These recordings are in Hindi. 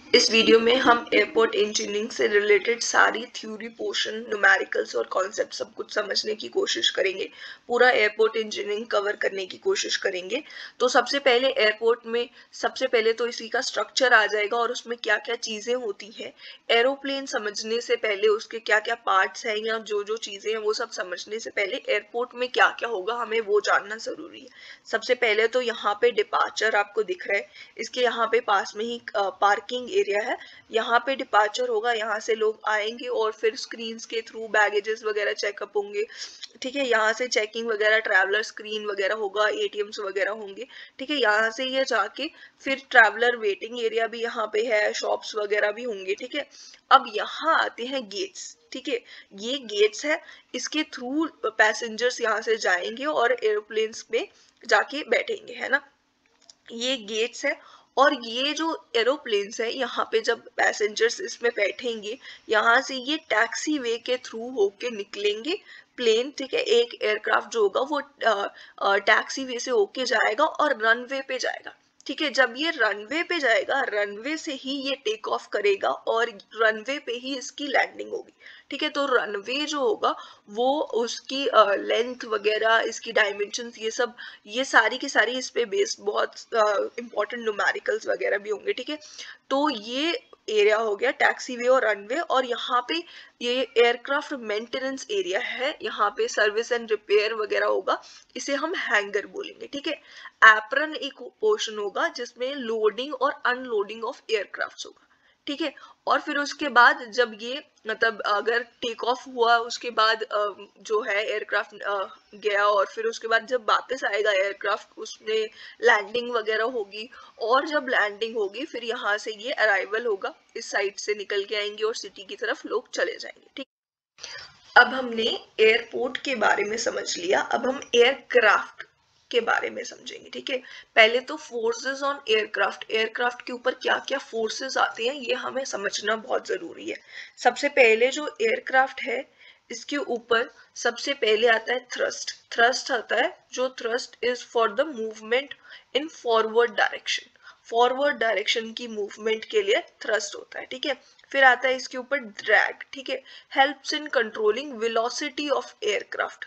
इस वीडियो में हम एयरपोर्ट इंजीनियरिंग से रिलेटेड सारी थ्योरी पोर्शन, न्यूमेरिकल्स और कॉन्सेप्ट सब कुछ समझने की कोशिश करेंगे। पूरा एयरपोर्ट इंजीनियरिंग कवर करने की कोशिश करेंगे। तो सबसे पहले एयरपोर्ट में सबसे पहले तो इसी का स्ट्रक्चर आ जाएगा और उसमें क्या क्या चीज़ें होती हैं। एरोप्लेन समझने से पहले उसके क्या क्या पार्ट्स हैं या जो जो चीज़ें हैं वो सब समझने से पहले एयरपोर्ट में क्या क्या होगा हमें वो जानना ज़रूरी है। सबसे पहले तो यहाँ पे डिपार्चर आपको दिख रहा है, इसके यहाँ पे पास में ही पार्किंग एरिया है। यहाँ पे डिपार्चर होगा, यहाँ से लोग आएंगे और फिर स्क्रीन्स के थ्रू बैगेजेस वगैरह चेकअप होंगे। ठीक है, यहाँ से चेकिंग वगैरह, ट्रैवलर स्क्रीन वगैरह होगा, एटीएम्स वगैरह होंगे। ठीक है, यहाँ से ये जाके फिर ट्रैवलर वेटिंग एरिया भी यहाँ पे है, शॉप्स वगैरह भी होंगे। ठीक है, अब यहाँ आते हैं गेट्स। ठीक है, ये गेट्स है, इसके थ्रू पैसेंजर्स यहाँ से जाएंगे और एरोप्लेन्स में जाके बैठेंगे, है ना। ये गेट्स है और ये जो एरोप्लेन्स है यहाँ पे जब पैसेंजर्स इसमें बैठेंगे, यहाँ से ये टैक्सी वे के थ्रू होके निकलेंगे प्लेन। ठीक है, एक एयरक्राफ्ट जो होगा वो टैक्सी वे से होके जाएगा और रनवे पे जाएगा। ठीक है, जब ये रनवे पे जाएगा, रनवे से ही ये टेक ऑफ करेगा और रनवे पे ही इसकी लैंडिंग होगी। ठीक है, तो रनवे जो होगा वो उसकी लेंथ वगैरह, इसकी डायमेंशंस, ये सब, ये सारी की सारी इस पे बेस्ड बहुत इंपॉर्टेंट न्यूमेरिकल्स वगैरह भी होंगे। ठीक है, तो ये एरिया हो गया टैक्सी वे और रनवे। और यहाँ पे ये एयरक्राफ्ट मेंटेनेंस एरिया है, यहाँ पे सर्विस एंड रिपेयर वगैरह होगा, इसे हम हैंगर बोलेंगे। ठीक है, एप्रन एक पोर्शन होगा जिसमें लोडिंग और अनलोडिंग ऑफ एयरक्राफ्ट होगा। ठीक है, और फिर उसके बाद जब ये मतलब अगर टेक ऑफ हुआ उसके बाद जो है एयरक्राफ्ट गया और फिर उसके बाद जब वापस आएगा एयरक्राफ्ट, उसमें लैंडिंग वगैरह होगी। और जब लैंडिंग होगी फिर यहाँ से ये अराइवल होगा, इस साइड से निकल के आएंगे और सिटी की तरफ लोग चले जाएंगे। ठीक, अब हमने एयरपोर्ट के बारे में समझ लिया, अब हम एयरक्राफ्ट के बारे में समझेंगे। ठीक है, पहले तो फोर्सेस ऑन एयरक्राफ्ट, एयरक्राफ्ट के ऊपर क्या क्या फोर्सेस आते हैं ये हमें समझना बहुत जरूरी है। सबसे पहले जो एयरक्राफ्ट है इसके ऊपर सबसे पहले आता है थ्रस्ट। थ्रस्ट आता है, जो thrust is for the movement in forward direction, forward direction की मूवमेंट के लिए थ्रस्ट होता है। ठीक है, फिर आता है इसके ऊपर ड्रैग। ठीक है, helps in controlling velocity of aircraft,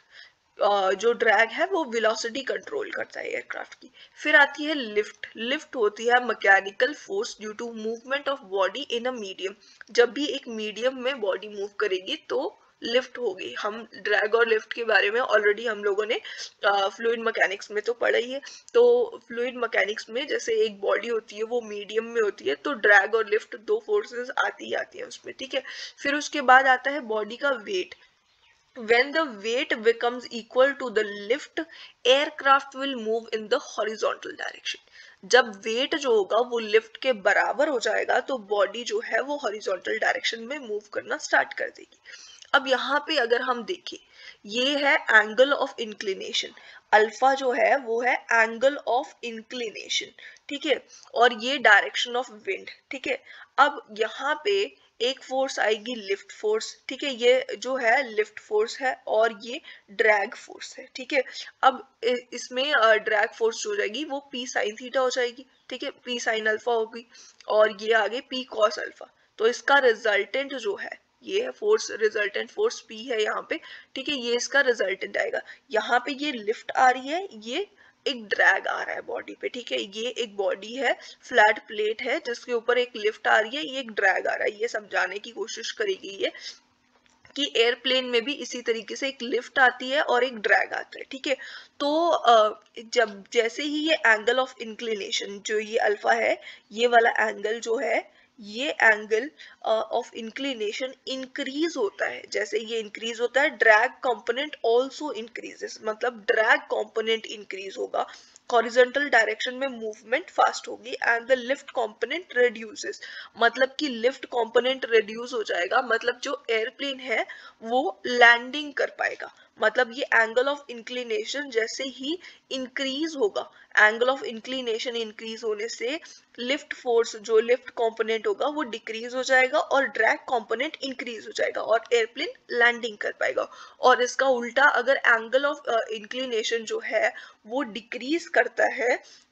जो ड्रैग है वो वेलोसिटी कंट्रोल करता है एयरक्राफ्ट की। फिर आती है लिफ्ट। लिफ्ट होती है mechanical force due to movement of body in a medium, जब भी एक मीडियम में बॉडी मूव करेगी तो लिफ्ट होगी। हम ड्रैग और लिफ्ट के बारे में ऑलरेडी हम लोगों ने फ्लूइड मैकेनिक्स में तो पढ़ा ही है। तो फ्लूइड मैकेनिक्स में जैसे एक बॉडी होती है वो मीडियम में होती है, तो ड्रैग और लिफ्ट दो फोर्सेस आती ही आती है उसमें। ठीक है, फिर उसके बाद आता है बॉडी का weight. When the weight becomes equal to the lift, aircraft will move in the horizontal direction. जब वेट जो होगा वो लिफ्ट के बराबर हो जाएगा तो बॉडी जो है वो हॉरिजॉन्टल डायरेक्शन में मूव करना स्टार्ट कर देगी। अब यहाँ पे अगर हम देखें, ये है एंगल ऑफ इंक्लिनेशन। अल्फा जो है वो है एंगल ऑफ इंक्लिनेशन। ठीक है, और ये डायरेक्शन ऑफ विंड। ठीक है, अब यहाँ पे एक फोर्स आएगी लिफ्ट फोर्स। ठीक है, ये जो है लिफ्ट फोर्स है और ये ड्रैग फोर्स है। ठीक है, अब इसमें ड्रैग फोर्स हो जाएगी वो पी साइन थीटा हो जाएगी। ठीक है, पी साइन अल्फा होगी और ये आगे पी कॉस अल्फा। तो इसका रिजल्टेंट जो है, ये है फोर्स, रिजल्टेंट फोर्स पी है यहाँ पे। ठीक है, ये इसका रिजल्टेंट आएगा। यहाँ पे ये लिफ्ट आ रही है, ये एक ड्रैग आ रहा है बॉडी पे। ठीक है, ये एक बॉडी है, फ्लैट प्लेट है जिसके ऊपर एक लिफ्ट आ रही है, ये एक ड्रैग आ रहा है। ये समझाने की कोशिश करी गई है कि एयरप्लेन में भी इसी तरीके से एक लिफ्ट आती है और एक ड्रैग आता है। ठीक है, तो जब जैसे ही ये एंगल ऑफ इंक्लिनेशन जो ये अल्फा है, ये वाला एंगल जो है, ये एंगल ऑफ इंक्लिनेशन इंक्रीज होता है, जैसे ये इंक्रीज होता है ड्रैग कंपोनेंट ऑल्सो इंक्रीजेस, मतलब ड्रैग कंपोनेंट इंक्रीज होगा, हॉरिजॉन्टल डायरेक्शन में मूवमेंट फास्ट होगी and the lift component reduces, मतलब कि लिफ्ट कंपोनेंट रिड्यूस हो जाएगा, मतलब जो एयरप्लेन है वो लैंडिंग कर पाएगा। मतलब ये एंगल ऑफ इंक्लिनेशन जैसे ही इंक्रीज होगा, एंगल ऑफ इंक्लिनेशन इंक्रीज होने से लिफ्ट फोर्स, जो लिफ्ट कंपोनेंट होगा वो डिक्रीज हो जाएगा और ड्रैग कंपोनेंट इंक्रीज हो जाएगा और एयरप्लेन लैंडिंग कर पाएगा। और इसका उल्टा, अगर एंगल ऑफ इंक्लिनेशन जो है वो डिक्रीज करता है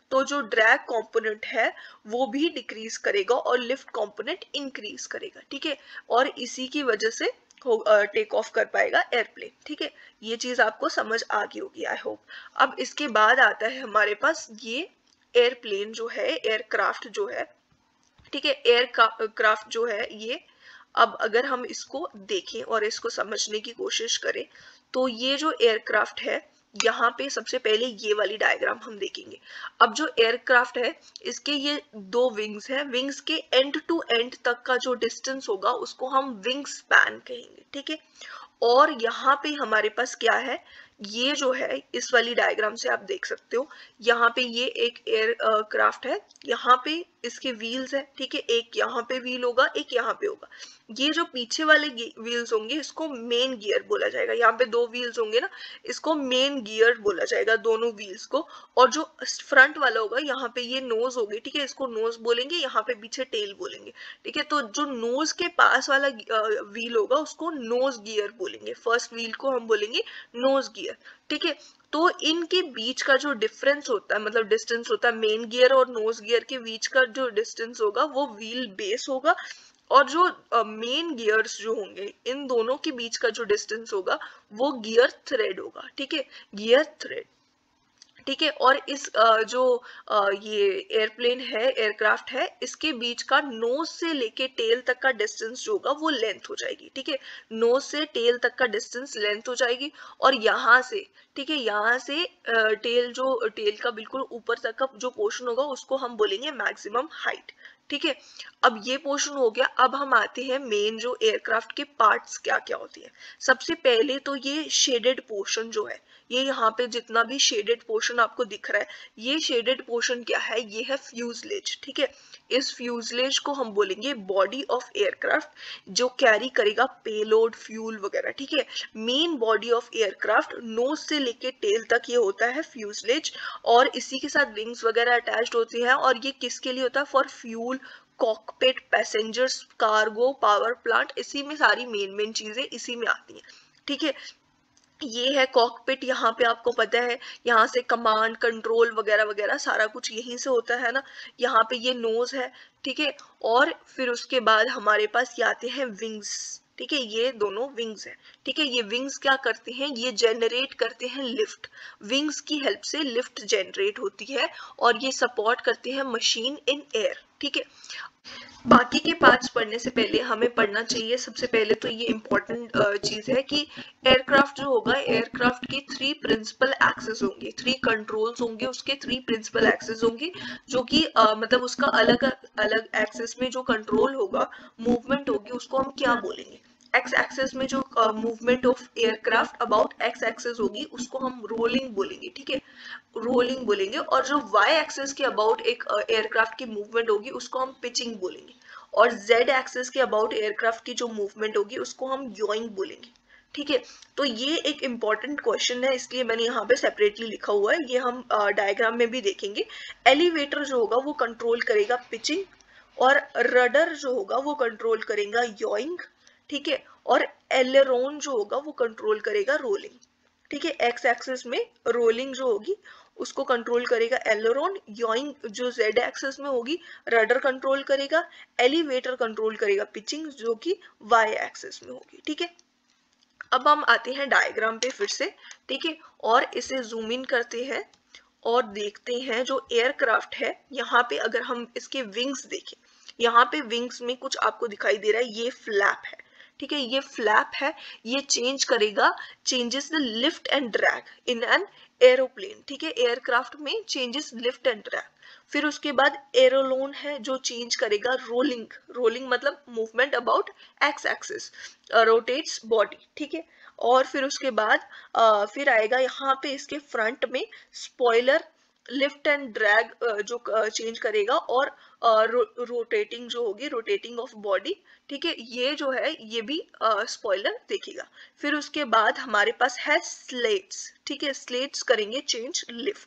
तो जो ड्रैग कंपोनेंट है वो भी डिक्रीज करेगा और लिफ्ट कंपोनेंट इंक्रीज करेगा, ठीक है, और इसी की वजह से टेक ऑफ कर पाएगा एयरप्लेन, ठीक है। ये चीज आपको समझ आ गई होगी आई होप। अब इसके बाद आता है हमारे पास ये एयरप्लेन जो है, एयरक्राफ्ट जो है, ठीक है, एयरक्राफ्ट जो है ये, अब अगर हम इसको देखें और इसको समझने की कोशिश करें तो ये जो एयरक्राफ्ट है, यहाँ पे सबसे पहले ये वाली डायग्राम हम देखेंगे। अब जो एयरक्राफ्ट है इसके ये दो विंग्स है, विंग्स के एंड टू एंड तक का जो डिस्टेंस होगा उसको हम विंग स्पैन कहेंगे, ठीक है। और यहाँ पे हमारे पास क्या है, ये जो है इस वाली डायग्राम से आप देख सकते हो, यहाँ पे ये एक एयरक्राफ्ट है, यहाँ पे इसके व्हील्स है, ठीक है, एक यहाँ पे व्हील होगा, एक यहाँ पे होगा। ये जो पीछे वाले व्हील्स होंगे इसको मेन गियर बोला जाएगा, यहाँ पे दो व्हील्स होंगे ना, इसको मेन गियर बोला जाएगा दोनों व्हील्स को। और जो फ्रंट वाला होगा यहाँ पे ये नोज होगी, ठीक है, इसको नोज बोलेंगे, यहाँ पे पीछे टेल बोलेंगे, ठीक है। तो जो नोज के पास वाला व्हील होगा उसको नोज गियर बोलेंगे, फर्स्ट व्हील को हम बोलेंगे नोज गियर, ठीक है। तो इनके बीच का जो डिफरेंस होता है, मतलब डिस्टेंस होता है मेन गियर और नोज गियर के बीच का जो डिस्टेंस होगा वो व्हील बेस होगा। और जो मेन गियर्स जो होंगे इन दोनों के बीच का जो डिस्टेंस होगा वो गियर थ्रेड होगा, ठीक है, गियर थ्रेड, ठीक है। और इस जो ये एयरप्लेन है, एयरक्राफ्ट है, इसके बीच का नोज से लेके टेल तक का डिस्टेंस जो होगा वो लेंथ हो जाएगी, ठीक है, नोज से टेल तक का डिस्टेंस लेंथ हो जाएगी। और यहाँ से, ठीक है, यहाँ से टेल का बिल्कुल ऊपर तक का जो पोर्शन होगा उसको हम बोलेंगे मैक्सिमम हाइट, ठीक है। अब ये पोर्शन हो गया। अब हम आते हैं मेन जो एयरक्राफ्ट के पार्ट्स क्या क्या होती है। सबसे पहले तो ये शेडेड पोर्शन जो है, ये यहाँ पे जितना भी शेडेड पोर्शन आपको दिख रहा है, ये शेडेड पोर्शन क्या है, ये है फ्यूजलेज, ठीक है। इस फ्यूजलेज को हम बोलेंगे बॉडी ऑफ एयरक्राफ्ट, जो कैरी करेगा पेलोड, फ्यूल वगैरह, ठीक है। Main body of aircraft nose से लेके टेल तक ये होता है फ्यूजलेज, और इसी के साथ विंग्स वगैरह अटैच्ड होती हैं। और ये किसके लिए होता है, for fuel, cockpit, passengers, cargo, power plant, इसी में सारी मेन चीजें इसी में आती हैं, ठीक है। ये है कॉकपिट, यहाँ पे आपको पता है यहाँ से कमांड कंट्रोल वगैरह वगैरह सारा कुछ यहीं से होता है ना। यहाँ पे ये नोज है, ठीक है। और फिर उसके बाद हमारे पास ये आते हैं विंग्स, ठीक है, ये दोनों विंग्स हैं, ठीक है। ये विंग्स क्या करते हैं, ये जनरेट करते हैं लिफ्ट, विंग्स की हेल्प से लिफ्ट जनरेट होती है और ये सपोर्ट करते हैं मशीन इन एयर, ठीक है। बाकी के पार्ट्स पढ़ने से पहले हमें पढ़ना चाहिए सबसे पहले तो ये इम्पोर्टेंट चीज है कि एयरक्राफ्ट जो होगा, एयरक्राफ्ट की 3 प्रिंसिपल एक्सेस होंगे, 3 कंट्रोल्स होंगे, उसके 3 प्रिंसिपल एक्सेस होंगे, जो कि मतलब उसका अलग अलग एक्सेस में जो कंट्रोल होगा, मूवमेंट होगी, उसको हम क्या बोलेंगे। एक्स एक्सेस में जो movement of aircraft about X axis होगी उसको हम रोलिंग बोलेंगे, ठीक है, रोलिंग बोलेंगे। और जो वाई एक्सेस के अबाउट एक एयरक्राफ्ट की मूवमेंट होगी उसको हम पिचिंग बोलेंगे। और जेड एक्सेस के अबाउट एयरक्राफ्ट की जो मूवमेंट होगी उसको हम योइंग बोलेंगे, ठीक है। तो ये एक इम्पॉर्टेंट क्वेश्चन है, इसलिए मैंने यहाँ पे सेपरेटली लिखा हुआ है, ये हम डायग्राम में भी देखेंगे। एलिवेटर जो होगा वो कंट्रोल करेगा पिचिंग, और रडर जो होगा वो कंट्रोल करेगा योइंग, ठीक है। और एलेरोन जो होगा वो कंट्रोल करेगा रोलिंग, ठीक है। एक्स एक्सिस में रोलिंग जो होगी उसको कंट्रोल करेगा एलेरोन, योइंग जो जेड एक्सिस में होगी रडर कंट्रोल करेगा, एलिवेटर कंट्रोल करेगा पिचिंग जो कि वाई एक्सिस में होगी, ठीक है। अब हम आते हैं डायग्राम पे फिर से, ठीक है, और इसे जूम इन करते हैं और देखते हैं जो एयरक्राफ्ट है। यहाँ पे अगर हम इसके विंग्स देखें, यहाँ पे विंग्स में कुछ आपको दिखाई दे रहा है, ये फ्लैप है, ठीक है, ये फ्लैप है, ये चेंज करेगा, changes the lift and drag in an aeroplane, ठीक है, एयरक्राफ्ट में चेंजेस लिफ्ट एंड ड्रैग। फिर उसके बाद एरोलोन है जो चेंज करेगा रोलिंग, रोलिंग मतलब movement about X axis, rotates body, ठीक है। और फिर उसके बाद फिर आएगा यहाँ पे इसके फ्रंट में स्पॉइलर, लिफ्ट एंड ड्रैग जो चेंज करेगा, और रोटेटिंग जो होगी, रोटेटिंग ऑफ बॉडी, ठीक है, ये जो है ये भी स्पॉइलर देखेगा। फिर उसके बाद हमारे पास है स्लेट्स, ठीक है, स्लेट्स करेंगे चेंज लिफ्ट,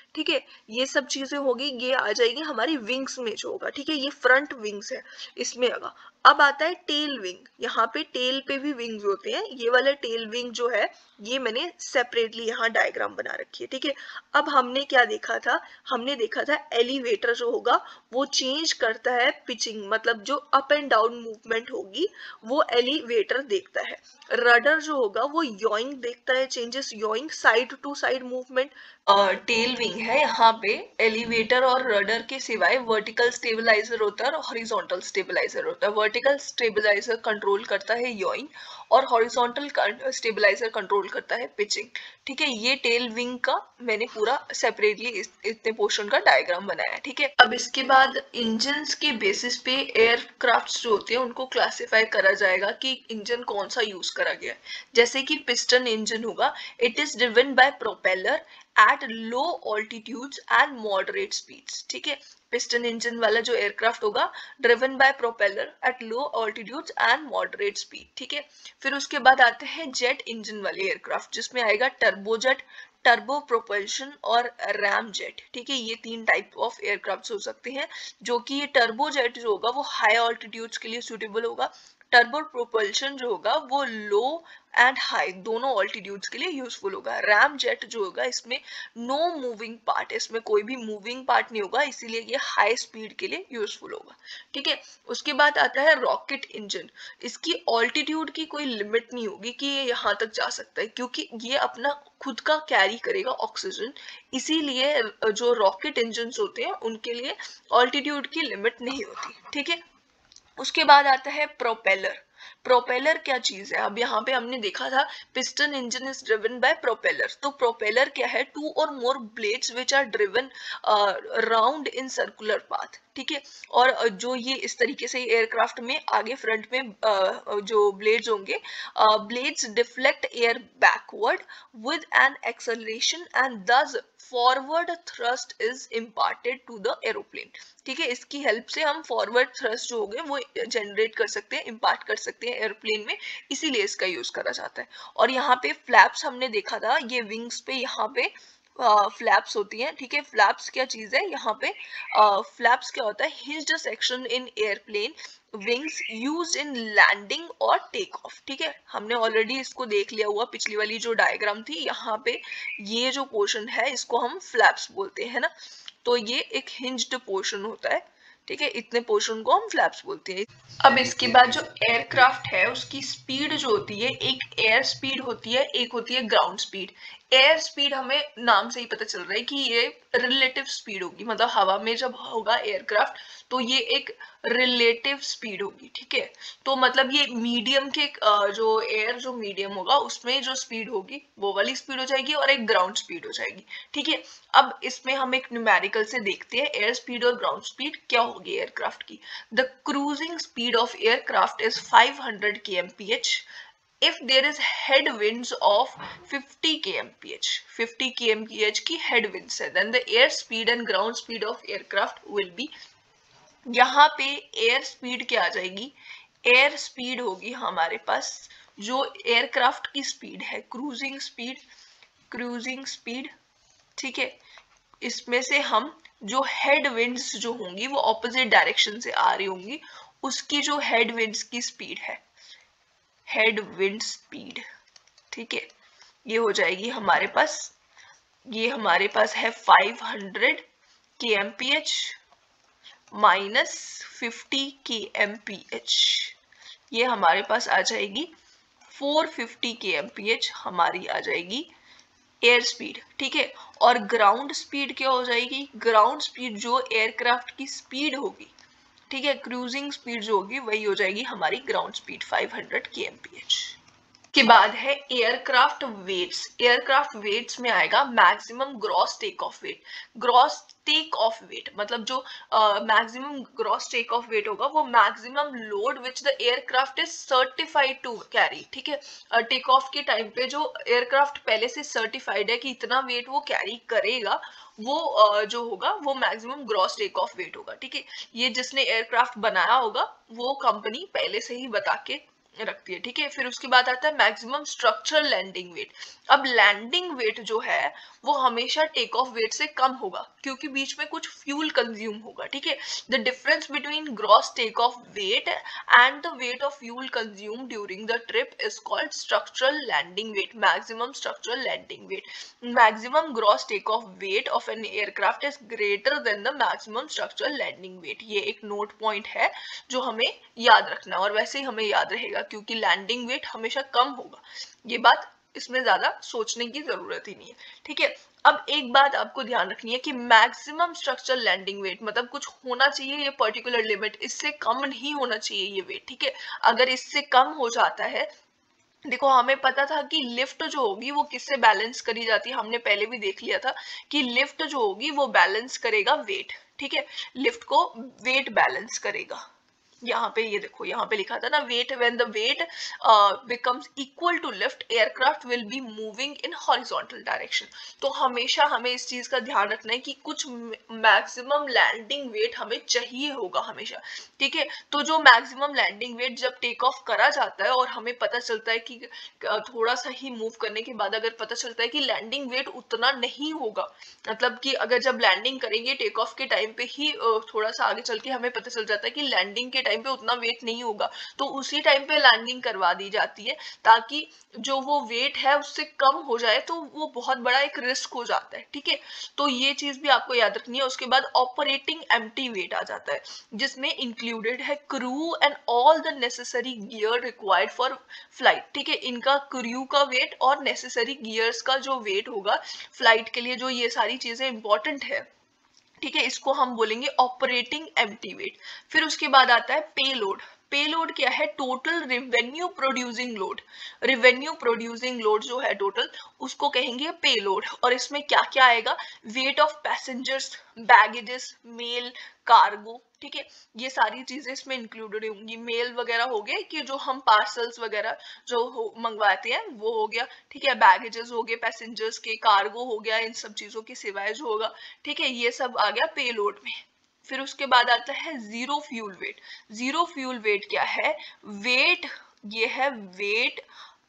ठीक है, ये सब चीजें होगी, ये आ जाएगी हमारी विंग्स में जो होगा, ठीक है, ये फ्रंट विंग्स है इसमें आगा। अब आता है टेल विंग, यहाँ पे टेल पे भी विंग्स होते हैं, ये वाला टेल विंग जो है ये मैंने सेपरेटली यहाँ डायग्राम बना रखी है, ठीक है। अब हमने क्या देखा था, हमने देखा था एलिवेटर जो होगा वो चेंज करता है पिचिंग, मतलब जो अप एंड डाउन मूवमेंट होगी वो एलिवेटर देखता है। रडर जो होगा वो योइंग देखता है, changes yawing, side to side movement. Tail wing है यहाँ पे, एलिवेटर और रडर के सिवाय वर्टिकल स्टेबलाइजर होता है और हॉरिजॉन्टल स्टेबलाइजर होता है। वर्टिकल स्टेबलाइजर कंट्रोल करता है योइंग और हॉरिजॉन्टल स्टेबलाइजर कंट्रोल करता है पिचिंग, ठीक है। ये टेल विंग का मैंने पूरा सेपरेटली इतने पोर्शन का डायग्राम बनाया है, ठीक है। अब इसके बाद इंजन्स के बेसिस पे एयरक्राफ्ट्स जो होते हैं उनको क्लासिफाई करा जाएगा कि इंजन कौन सा यूज करा गया है। जैसे कि पिस्टन इंजन होगा, it is driven by propeller at low altitudes and moderate speeds, ठीक है। पिस्टन इंजन वाला जो एयरक्राफ्ट होगा driven by propeller at low altitudes and moderate speed, ठीक है। फिर उसके बाद आते हैं जेट इंजन वाले एयरक्राफ्ट, जिसमें आएगा टर्बोजेट, टर्बो प्रोपल्शन और रैम जेट, ठीक है। ये तीन टाइप ऑफ एयरक्राफ्ट हो सकते हैं, जो कि ये टर्बोजेट जो होगा वो हाई ऑल्टीट्यूड्स के लिए सुटेबल होगा। टर्बो प्रोपल्शन जो होगा वो लो एंड हाई दोनों ऑल्टीट्यूड्स के लिए यूजफुल होगा। रैम जेट जो होगा इसमें नो मूविंग पार्ट, इसमें कोई भी मूविंग पार्ट नहीं होगा, इसीलिए ये हाई स्पीड के लिए यूजफुल होगा, ठीक है। उसके बाद आता है रॉकेट इंजन, इसकी ऑल्टीट्यूड की कोई लिमिट नहीं होगी कि ये यहाँ तक जा सकता है, क्योंकि ये अपना खुद का कैरी करेगा ऑक्सीजन, इसीलिए जो रॉकेट इंजन होते हैं उनके लिए ऑल्टीट्यूड की लिमिट नहीं होती, ठीक है। उसके बाद आता है प्रोपेलर। प्रोपेलर क्या चीज है, अब यहाँ पे हमने देखा था piston engine is driven by propeller, तो प्रोपेलर क्या है, two or more blades which are driven round in circular path, ठीक है। और जो ये इस तरीके से एयरक्राफ्ट में आगे फ्रंट में जो ब्लेड्स होंगे, blades deflect air backward with an acceleration and thus forward thrust is imparted to the aeroplane, ठीक है। इसकी हेल्प से हम फॉरवर्ड थ्रस्ट जो होंगे वो जनरेट कर सकते हैं, इम्पार्ट कर सकते हैं एयरप्लेन में, इसीलिए इसका यूज करा जाता है। और यहाँ पे फ्लैप्स हमने देखा था, ये विंग्स पे यहाँ पे फ्लैप्स होती हैं, ठीक है। फ्लैप्स क्या चीज है, यहाँ पे फ्लैप्स क्या होता है, hinged section in airplane wings used in landing और टेक ऑफ, ठीक है। हमने ऑलरेडी इसको देख लिया हुआ, पिछली वाली जो डायग्राम थी, यहाँ पे ये जो पोर्शन है इसको हम फ्लैप्स बोलते हैं ना, तो ये एक हिंज्ड पोर्शन होता है, ठीक है। इतने पोर्शन को हम फ्लैप्स बोलते हैं। अब इसके बाद जो एयरक्राफ्ट है उसकी स्पीड जो होती है, एक एयर स्पीड होती है, एक होती है ग्राउंड स्पीड। एयर स्पीड हमें नाम से ही पता चल रहा है कि ये रिलेटिव स्पीड होगी, मतलब हवा में जब होगा एयरक्राफ्ट तो ये एक रिलेटिव स्पीड होगी, ठीक है। तो मतलब ये मीडियम के जो एयर जो मीडियम होगा उसमें जो स्पीड होगी वो वाली स्पीड हो जाएगी और एक ग्राउंड स्पीड हो जाएगी, ठीक है। अब इसमें हम एक न्यूमेरिकल से देखते हैं एयर स्पीड और ग्राउंड स्पीड क्या होगी एयरक्राफ्ट की। The cruising speed of aircraft is 500 kmph if there is headwinds of 50 kmph 50 kmph की headwinds है, then the air speed and ground speed of aircraft will be, यहाँ पे एयर स्पीड क्या आ जाएगी, एयर स्पीड होगी हमारे पास जो एयरक्राफ्ट की स्पीड है, क्रूजिंग स्पीड, ठीक है। इसमें से हम जो हेड विंड्स जो होंगी वो ऑपोजिट डायरेक्शन से आ रही होंगी, उसकी जो हेड विंड्स की स्पीड है, हेड विंड स्पीड, ठीक है, ये हो जाएगी हमारे पास, ये हमारे पास है 500 kmph माइनस 50 kmph, ये हमारे पास आ जाएगी 450 kmph हमारी आ जाएगी एयर स्पीड, ठीक है। और ग्राउंड स्पीड क्या हो जाएगी, ग्राउंड स्पीड जो एयरक्राफ्ट की स्पीड होगी, ठीक है, क्रूजिंग स्पीड जो होगी वही हो जाएगी हमारी ग्राउंड स्पीड 500 kmph। के बाद है एयरक्राफ्ट वेट्स। एयरक्राफ्ट वेट्स में आएगा maximum gross take off weight. Gross take off weight मतलब जो maximum gross take off weight होगा वो maximum load which the aircraft is certified to carry, ठीक है। टेक ऑफ के टाइम पे जो एयरक्राफ्ट पहले से सर्टिफाइड है कि इतना वेट वो कैरी करेगा, वो जो होगा वो maximum gross take off weight होगा, ठीक है। ये जिसने एयरक्राफ्ट बनाया होगा वो कंपनी पहले से ही बता के रखती है, ठीक है। फिर उसके बाद आता है मैक्सिमम स्ट्रक्चरल लैंडिंग वेट। अब लैंडिंग वेट जो है वो हमेशा टेक ऑफ वेट से कम होगा, क्योंकि बीच में कुछ फ्यूल कंज्यूम होगा, ठीक है। The difference between gross take off weight and the weight of fuel consume during the trip is called structural landing weight, maximum structural landing weight. Maximum gross take off weight of an aircraft is greater than the maximum structural landing weight. ये एक नोट पॉइंट है जो हमें याद रखना है, और वैसे ही हमें याद रहेगा क्योंकि लैंडिंग वेट हमेशा कम होगा। ये बात, इसमें ज्यादा सोचने की जरूरत ही नहीं है, ठीक है। अब एक बात आपको ध्यान रखनी है कि मैक्सिमम स्ट्रक्चरल लैंडिंग वेट मतलब कुछ होना चाहिए ये पर्टिकुलर लिमिट, इससे कम नहीं होना चाहिए ये वेट, ठीक है। अगर इससे कम हो जाता है, देखो हमें पता था कि लिफ्ट जो होगी वो किससे बैलेंस करी जाती है, हमने पहले भी देख लिया था कि लिफ्ट जो होगी वो बैलेंस करेगा वेट, ठीक है। लिफ्ट को वेट बैलेंस करेगा। यहाँ पे ये देखो, यहाँ पे लिखा था ना, weight when the weight becomes equal to lift aircraft will be moving in horizontal direction. तो हमेशा हमें इस चीज का ध्यान रखना है कि कुछ मैक्सिमम लैंडिंग वेट हमें चाहिए होगा हमेशा, ठीक है। तो जो मैक्सिमम लैंडिंग वेट जब टेक ऑफ करा जाता है और हमें पता चलता है कि थोड़ा सा ही मूव करने के बाद अगर पता चलता है कि लैंडिंग वेट उतना नहीं होगा, मतलब कि अगर जब लैंडिंग करेंगे टेक ऑफ के टाइम पे ही थोड़ा सा आगे चल के हमें पता चल जाता है कि लैंडिंग के टाइम पे उतना वेट नहीं होगा, तो उसी टाइम पे लैंडिंग करवा दी जाती है ताकि जो वो वेट है उससे कम हो जाए, तो वो बहुत बड़ा एक रिस्क हो जाता है, ठीक है। तो ये चीज भी आपको याद रखनी है। उसके बाद ऑपरेटिंग एम्प्टी वेट आ जाता है, जिसमें इंक्लूडेड है crew and all the necessary gear required for flight, ठीक है। इनका क्रू का वेट और नेसेसरी गियर्स का जो वेट होगा फ्लाइट के लिए, जो ये सारी चीजें इंपॉर्टेंट है, ठीक है, इसको हम बोलेंगे ऑपरेटिंग एम्प्टी वेट। फिर उसके बाद आता है पेलोड। पेलोड क्या है? Total revenue producing load. Revenue producing load जो है टोटल, उसको कहेंगे पेलोड। और इसमें क्या क्या आएगा? Weight of passengers, baggages, mail, cargo, ठीक है, ये सारी चीजें इसमें इंक्लूडेड होंगी। मेल वगैरह हो गए कि जो हम पार्सल्स वगैरह जो मंगवाते हैं वो हो गया, ठीक है। बैगेजेस हो गए पैसेंजर्स के, कार्गो हो गया, इन सब चीजों की सिवाय जो होगा, ठीक है, ये सब आ गया पेलोड में। फिर उसके बाद आता है zero fuel weight. Zero fuel weight क्या है? वेट, ये है weight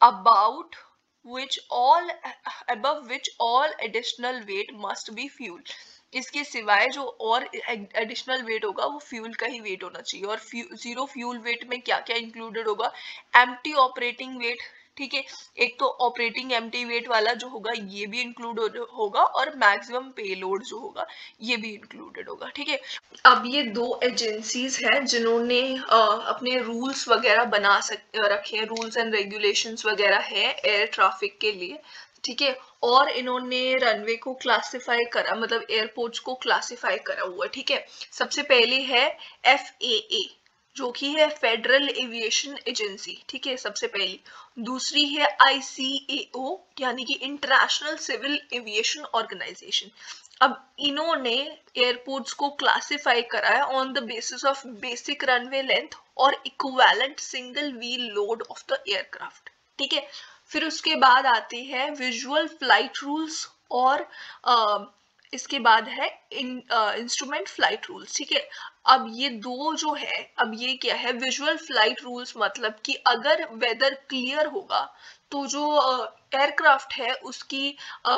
about which all above which all additional weight must be fuel। इसके सिवाय जो और एडिशनल वेट होगा वो फ्यूल का ही वेट होना चाहिए। और जीरो फ्यूल वेट में क्या क्या इंक्लूडेड होगा? एम्प्टी ऑपरेटिंग वेट, ठीक है, एक तो ऑपरेटिंग एम्प्टी वेट वाला जो होगा ये भी इंक्लूड होगा, और मैक्सिमम पेलोड जो होगा ये भी इंक्लूडेड होगा, ठीक है। अब ये दो एजेंसीज हैं जिन्होंने अपने रूल्स वगैरह बना रखे हैं, रूल्स एंड रेगुलेशंस वगैरह है एयर ट्रैफिक के लिए, ठीक है। और इन्होंने रनवे को क्लासिफाई करा, मतलब एयरपोर्ट्स को क्लासिफाई करा हुआ, ठीक है। सबसे पहले है FAA जो कि है फेडरल एविएशन एजेंसी, ठीक है, सबसे पहली। दूसरी है ICAO यानी कि इंटरनेशनल सिविल एविएशन ऑर्गेनाइजेशन। अब इन्होंने एयरपोर्ट्स को क्लासिफाई करा है on the basis of basic runway length और equivalent single wheel load of the aircraft, ठीक है। फिर उसके बाद आते हैं विजुअल फ्लाइट रूल्स, और इसके बाद है इंस्ट्रूमेंट फ्लाइट रूल्स, ठीक है। अब ये दो जो है, अब ये क्या है? विजुअल फ्लाइट रूल्स मतलब कि अगर वेदर क्लियर होगा तो जो एयरक्राफ्ट है उसकी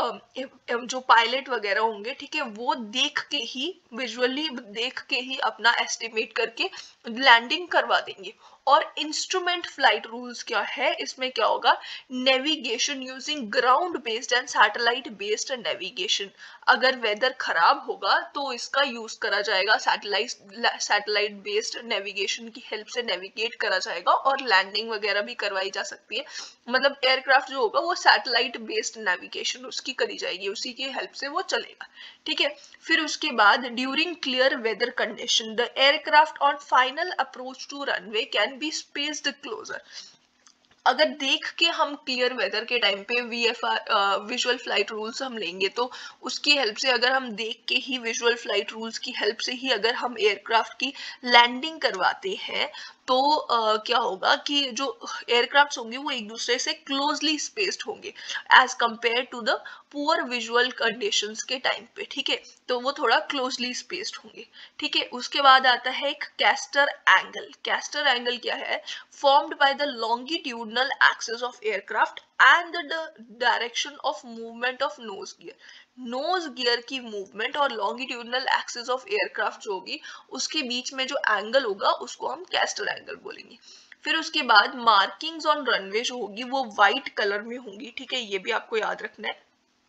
जो पायलट वगैरह होंगे, ठीक है, वो देख के ही, विजुअली देख के ही अपना एस्टिमेट करके लैंडिंग करवा देंगे। और इंस्ट्रूमेंट फ्लाइट रूल्स क्या है? इसमें क्या होगा? Navigation using ground based and satellite based navigation. अगर वेदर खराब होगा तो इसका यूज करा जाएगा, सैटेलाइट बेस्ड नेविगेशन की हेल्प से नेविगेट करा जाएगा और लैंडिंग वगैरह भी करवाई जा सकती है। मतलब एयरक्राफ्ट जो होगा वो सैटेलाइट बेस्ड नेविगेशन उसकी करी जाएगी, उसी की हेल्प से वो चलेगा, ठीक है। फिर उसके बाद during clear weather condition the aircraft on final approach to runway can be spaced closer. अगर देख के हम क्लियर वेदर के टाइम पे VFR विजुअल फ्लाइट रूल्स हम लेंगे, तो उसकी हेल्प से, अगर हम देख के ही विजुअल फ्लाइट रूल्स की हेल्प से ही अगर हम एयरक्राफ्ट की लैंडिंग करवाते हैं, तो क्या होगा कि जो एयरक्राफ्ट होंगे वो एक दूसरे से क्लोजली स्पेस्ड होंगे as compare to the poor visual conditions के टाइम पे, ठीक है, तो वो थोड़ा क्लोजली स्पेस्ड होंगे, ठीक है। उसके बाद आता है एक कैस्टर एंगल। कैस्टर एंगल क्या है? Formed by the longitudinal axis of aircraft and the direction of movement of nose gear. Nose gear की मूवमेंट और लॉन्गिट्यूडनल एक्सिस ऑफ एयरक्राफ्ट जो होगी उसके बीच में जो एंगल होगा उसको हम कैस्टर एंगल बोलेंगे। फिर उसके बाद मार्किंग्स ऑन रनवे जो होगी वो व्हाइट कलर में होंगी, ठीक है, ये भी आपको याद रखना है।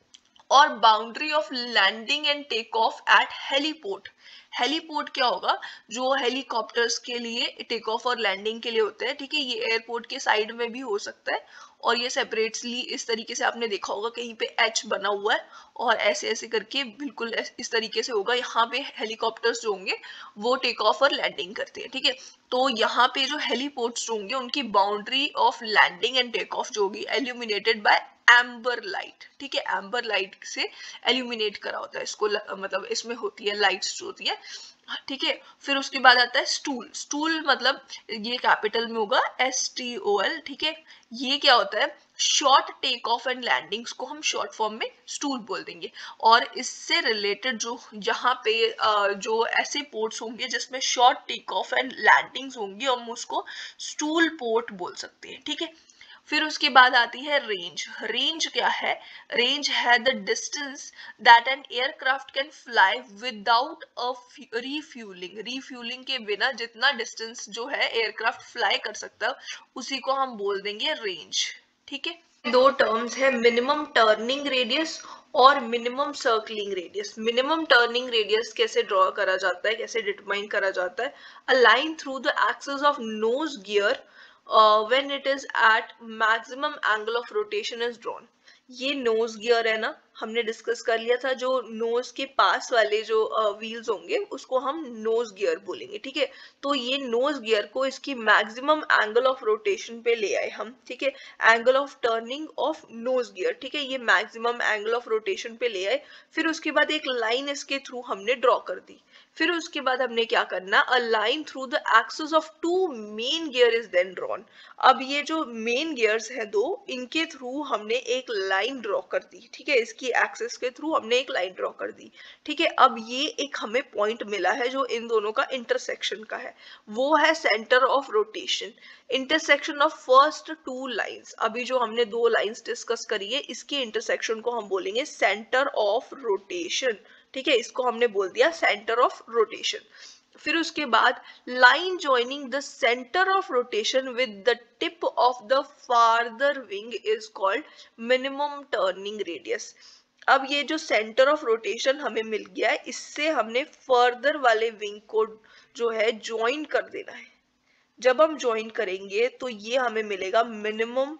और boundary of landing and take off at heliport. Heliport क्या होगा? जो हेलीकॉप्टर्स के लिए टेक ऑफ और लैंडिंग के लिए होते हैं, ठीक है, ये एयरपोर्ट के साइड में भी हो सकता है, और ये सेपरेटली इस तरीके से आपने देखा होगा कहीं पे एच बना हुआ है और ऐसे ऐसे करके बिल्कुल इस तरीके से होगा। यहाँ पे हेलीकॉप्टर्स जो होंगे वो टेक ऑफ और लैंडिंग करते हैं, ठीक है। तो यहाँ पे जो हेलीपोर्ट्स जो होंगे उनकी boundary of landing and take off जो होगी एल्यूमिनेटेड बाय एम्बर लाइट, ठीक है, एम्बर लाइट से एल्यूमिनेट करा होता है इसको, मतलब इसमें होती है लाइट्स जो होती है, ठीक है। फिर उसके बाद आता है स्टूल। स्टूल मतलब ये कैपिटल में होगा STOL, ठीक है। ये क्या होता है? Short take off and landings को हम शॉर्ट फॉर्म में स्टूल बोल देंगे। और इससे रिलेटेड जो यहाँ पे जो ऐसे पोर्ट्स होंगे जिसमें short take off and landings होंगी हम उसको स्टूल पोर्ट बोल सकते हैं, ठीक है। फिर उसके बाद आती है रेंज। रेंज क्या है? रेंज है the distance that an aircraft can fly without a refuelling. Refuelling के बिना जितना डिस्टेंस जो है एयरक्राफ्ट फ्लाई कर सकता है उसी को हम बोल देंगे रेंज, ठीक है। दो टर्म्स है, मिनिमम टर्निंग रेडियस और minimum circling radius. Minimum turning radius कैसे ड्रॉ करा जाता है, कैसे डिटरमाइन करा जाता है? A line through the axis of nose gear when it is at maximum angle of rotation is drawn। ये नोज गियर है ना, हमने डिस्कस कर लिया था, जो नोज के पास वाले जो व्हील्स होंगे उसको हम नोज गियर बोलेंगे, ठीक है। तो ये नोज गियर को इसकी मैक्सिमम एंगल ऑफ रोटेशन पे ले आए हम, ठीक है, angle of turning of nose gear, ठीक है, ये मैक्सिमम एंगल ऑफ रोटेशन पे ले आए। फिर उसके बाद एक लाइन इसके थ्रू हमने ड्रॉ कर दी। फिर उसके बाद हमने क्या करना? A line through the axis of two main gear is then drawn. अब ये जो मेन गियर्स है दो, इनके थ्रू हमने एक लाइन ड्रॉ कर दी, ठीक है, इसकी एक्सिस के थ्रू हमने एक लाइन ड्रॉ कर दी, ठीक है। अब ये एक हमें पॉइंट मिला है जो इन दोनों का इंटरसेक्शन का है, वो है centre of rotation. Intersection of first two lines, अभी जो हमने दो लाइंस डिस्कस करी है इसके इंटरसेक्शन को हम बोलेंगे सेंटर ऑफ रोटेशन, ठीक है, इसको हमने बोल दिया सेंटर ऑफ रोटेशन। फिर उसके बाद line joining the centre of rotation with the tip of the farther wing is called minimum turning radius. अब ये जो सेंटर ऑफ रोटेशन हमें मिल गया है, इससे हमने फर्दर वाले विंग को जो है ज्वाइन कर देना है। जब हम ज्वाइन करेंगे तो ये हमें मिलेगा मिनिमम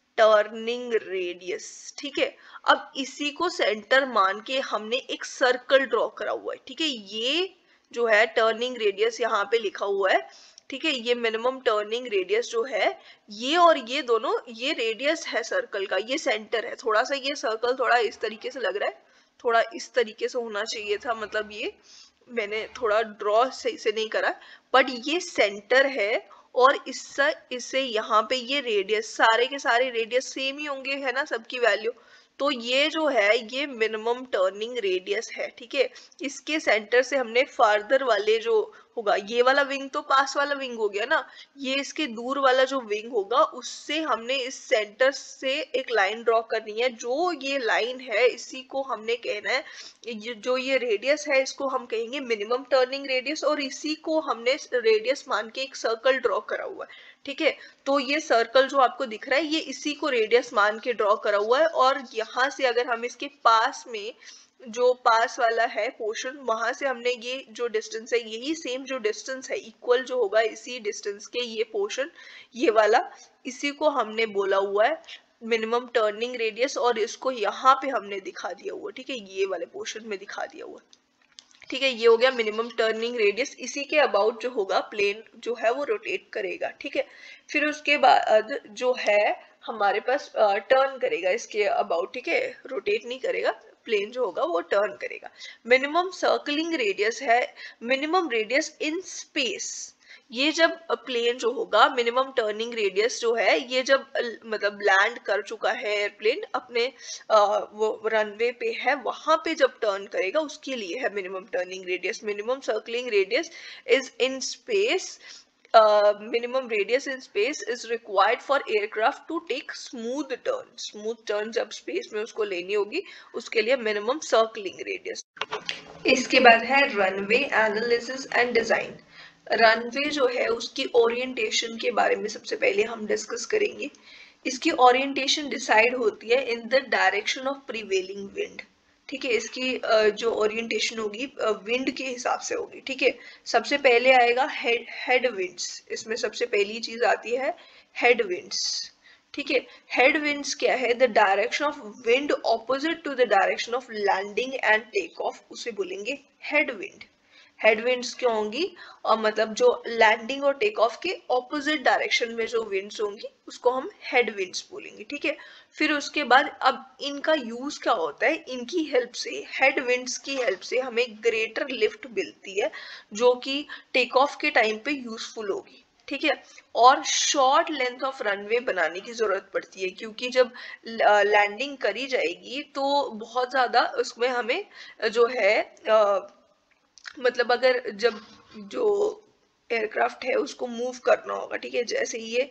टर्निंग रेडियस, ठीक है। अब इसी को सेंटर मान के हमने एक सर्कल ड्रॉ करा हुआ है, ठीक है, ये जो है टर्निंग रेडियस यहाँ पे लिखा हुआ है, ठीक है, ये मिनिमम टर्निंग रेडियस जो है, ये और ये दोनों, ये रेडियस है सर्कल का, ये सेंटर है। थोड़ा सा ये सर्कल थोड़ा इस तरीके से लग रहा है, थोड़ा इस तरीके से होना चाहिए था, मतलब ये मैंने थोड़ा ड्रॉ सही से नहीं करा, बट ये सेंटर है और इससे यहाँ पे ये रेडियस, सारे के सारे रेडियस सेम ही होंगे, है ना, सबकी वैल्यू। तो ये जो है ये मिनिमम टर्निंग रेडियस है, ठीक है। इसके सेंटर से हमने फार्दर वाले जो होगा, ये वाला विंग तो पास वाला विंग हो गया ना, ये इसके दूर वाला जो विंग होगा उससे हमने इस सेंटर से एक लाइन ड्रॉ करनी है। जो ये लाइन है इसी को हमने कहना है, जो ये रेडियस है इसको हम कहेंगे मिनिमम टर्निंग रेडियस, और इसी को हमने रेडियस मान के एक सर्कल ड्रॉ करा हुआ है, ठीक है। तो ये सर्कल जो आपको दिख रहा है ये इसी को रेडियस मान के ड्रॉ करा हुआ है, और यहाँ से अगर हम इसके पास में जो पास वाला है पोर्शन, वहां से हमने ये जो डिस्टेंस है, यही सेम जो डिस्टेंस है इक्वल जो होगा इसी डिस्टेंस के ये पोर्शन, ये वाला, इसी को हमने बोला हुआ है मिनिमम टर्निंग रेडियस, और इसको यहाँ पे हमने दिखा दिया हुआ, ठीक है, ये वाले पोर्शन में दिखा दिया हुआ, ठीक है, ये हो गया मिनिमम टर्निंग रेडियस। इसी के अबाउट जो होगा प्लेन जो है वो रोटेट करेगा। ठीक है, फिर उसके बाद जो है हमारे पास टर्न करेगा इसके अबाउट। ठीक है, रोटेट नहीं करेगा, प्लेन जो होगा वो टर्न करेगा। मिनिमम सर्कलिंग रेडियस है, मिनिमम रेडियस इन स्पेस। ये जब प्लेन जो होगा, मिनिमम टर्निंग रेडियस जो है, ये जब मतलब लैंड कर चुका है एयरप्लेन अपने वो रनवे पे है, वहां पे जब टर्न करेगा उसके लिए है minimum turning radius. Minimum circling radius is in space, minimum radius in space is required for aircraft to take smooth turn। smooth turn जब space में उसको लेनी होगी उसके लिए minimum circling radius। इसके बाद है runway analysis and design. Runway जो है उसकी ओरिएंटेशन के बारे में सबसे पहले हम डिस्कस करेंगे। इसकी ओरिएंटेशन डिसाइड होती है in the direction of prevailing wind. ठीक है, इसकी जो ओरिएंटेशन होगी विंड के हिसाब से होगी। ठीक है, सबसे पहले आएगा हेड विंड्स। इसमें सबसे पहली चीज आती है हेड विंड्स। ठीक है, हेड विंड्स क्या है? The direction of wind opposite to the direction of landing and take off, उसे बोलेंगे हेड विंड। हेड विंड्स क्यों होंगी? और मतलब जो लैंडिंग और टेक ऑफ के ऑपोजिट डायरेक्शन में जो विंड्स होंगी उसको हम हेड विंड्स बोलेंगे। ठीक है, फिर उसके बाद अब इनका यूज क्या होता है? इनकी हेल्प से, हेड विंड्स की हेल्प से हमें ग्रेटर लिफ्ट मिलती है जो कि टेक ऑफ के टाइम पे यूजफुल होगी। ठीक है, और शॉर्ट लेंथ ऑफ रनवे बनाने की जरूरत पड़ती है क्योंकि जब लैंडिंग करी जाएगी तो बहुत ज्यादा उसमें हमें जो है मतलब अगर जब जो एयरक्राफ्ट है उसको मूव करना होगा। ठीक है, जैसे ये